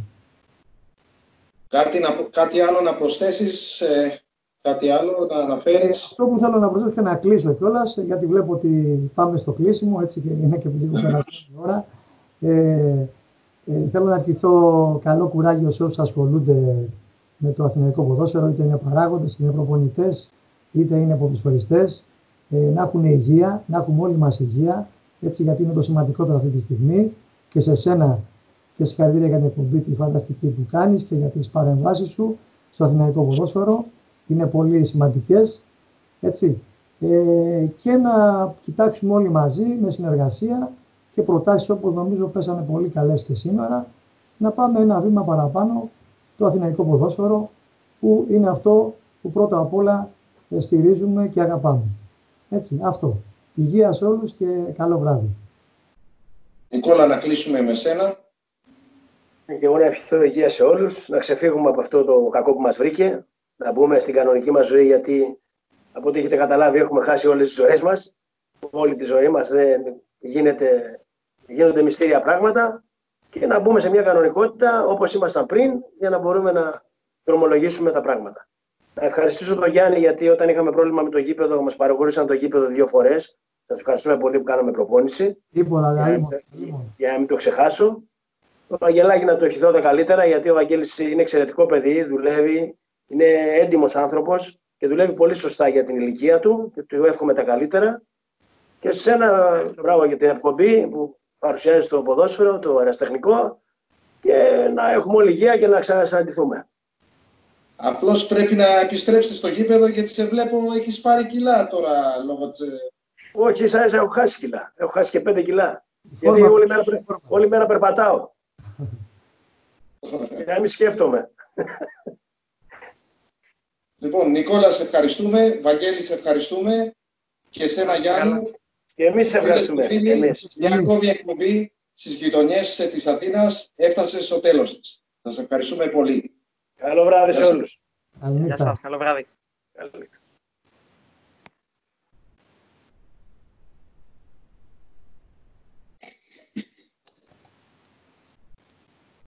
Κάτι άλλο να προσθέσεις, κάτι άλλο να αναφέρεις? Αυτό που θέλω να προσθέσω και να κλείσω κιόλας, γιατί βλέπω ότι πάμε στο κλείσιμο, έτσι και είναι και λίγο περασμένη ώρα. Θέλω να ευχηθώ καλό κουράγιο σε όσους ασχολούνται με το αθηναϊκό ποδόσφαιρο, είτε είναι παράγοντες, είτε είναι προπονητές, είτε είναι ποδοσφαιριστές, να έχουν υγεία, να έχουμε όλοι μας υγεία, έτσι, γιατί είναι το σημαντικότερο αυτή τη στιγμή, και σε σένα και συγχαρητήρια για την εκπομπή τη φανταστική που κάνεις και για τις παρεμβάσεις σου στο αθηναϊκό ποδόσφαιρο, είναι πολύ σημαντικές, έτσι. Και να κοιτάξουμε όλοι μαζί με συνεργασία και προτάσεις, όπως νομίζω πέσανε πολύ καλές και σήμερα, να πάμε ένα βήμα παραπάνω το αθηναϊκό ποδόσφαιρο, που είναι αυτό που πρώτα απ' όλα στηρίζουμε και αγαπάμε. Έτσι, αυτό. Υγεία σε όλους και καλό βράδυ. Νικόλα, να κλείσουμε με σένα. Και εγώ να ευχηθώ υγεία σε όλους, να ξεφύγουμε από αυτό το κακό που μας βρήκε, να μπούμε στην κανονική μας ζωή, γιατί από ό,τι έχετε καταλάβει έχουμε χάσει όλες τις ζωές μας. Όλη τη ζωή μας γίνονται μυστήρια πράγματα, και να μπούμε σε μια κανονικότητα όπως ήμασταν πριν, για να μπορούμε να δρομολογήσουμε τα πράγματα. Να ευχαριστήσω τον Γιάννη, γιατί όταν είχαμε πρόβλημα με το γήπεδο μας παραχωρήσαν το γήπεδο 2 φορές. Σας ευχαριστούμε πολύ που κάναμε προπόνηση. Για να μην το ξεχάσω. Το Βαγγελάκη να το ευχηθώ τα καλύτερα, γιατί ο Βαγγέλης είναι εξαιρετικό παιδί, δουλεύει, είναι έντιμος άνθρωπος και δουλεύει πολύ σωστά για την ηλικία του και του εύχομαι τα καλύτερα. Και σε ένα μπράβο για την εκπομπή που παρουσιάζει το ποδόσφαιρο, το αεραστεχνικό, και να έχουμε όλη υγεία και να ξανασυναντηθούμε. Απλώς πρέπει να επιστρέψεις στο γήπεδο, γιατί σε βλέπω έχεις πάρει κιλά τώρα λόγω της... Όχι, σας έχω χάσει κιλά. Έχω χάσει και 5 κιλά. Γιατί όλη μέρα περπατάω. Για να μην σκέφτομαι. Λοιπόν, Νικόλα, σε ευχαριστούμε. Βαγγέλη, σε ευχαριστούμε. Και εσένα, Γιάννη. Και εμείς σε ευχαριστούμε. Μια ακόμη εκπομπή στις γειτονιές της Αθήνας έφτασε στο τέλος της. Σας ευχαριστούμε πολύ. Καλό βράδυ σε όλους. Καληνύχτα. Γεια σας, καλό βράδυ. Καληνύχτα.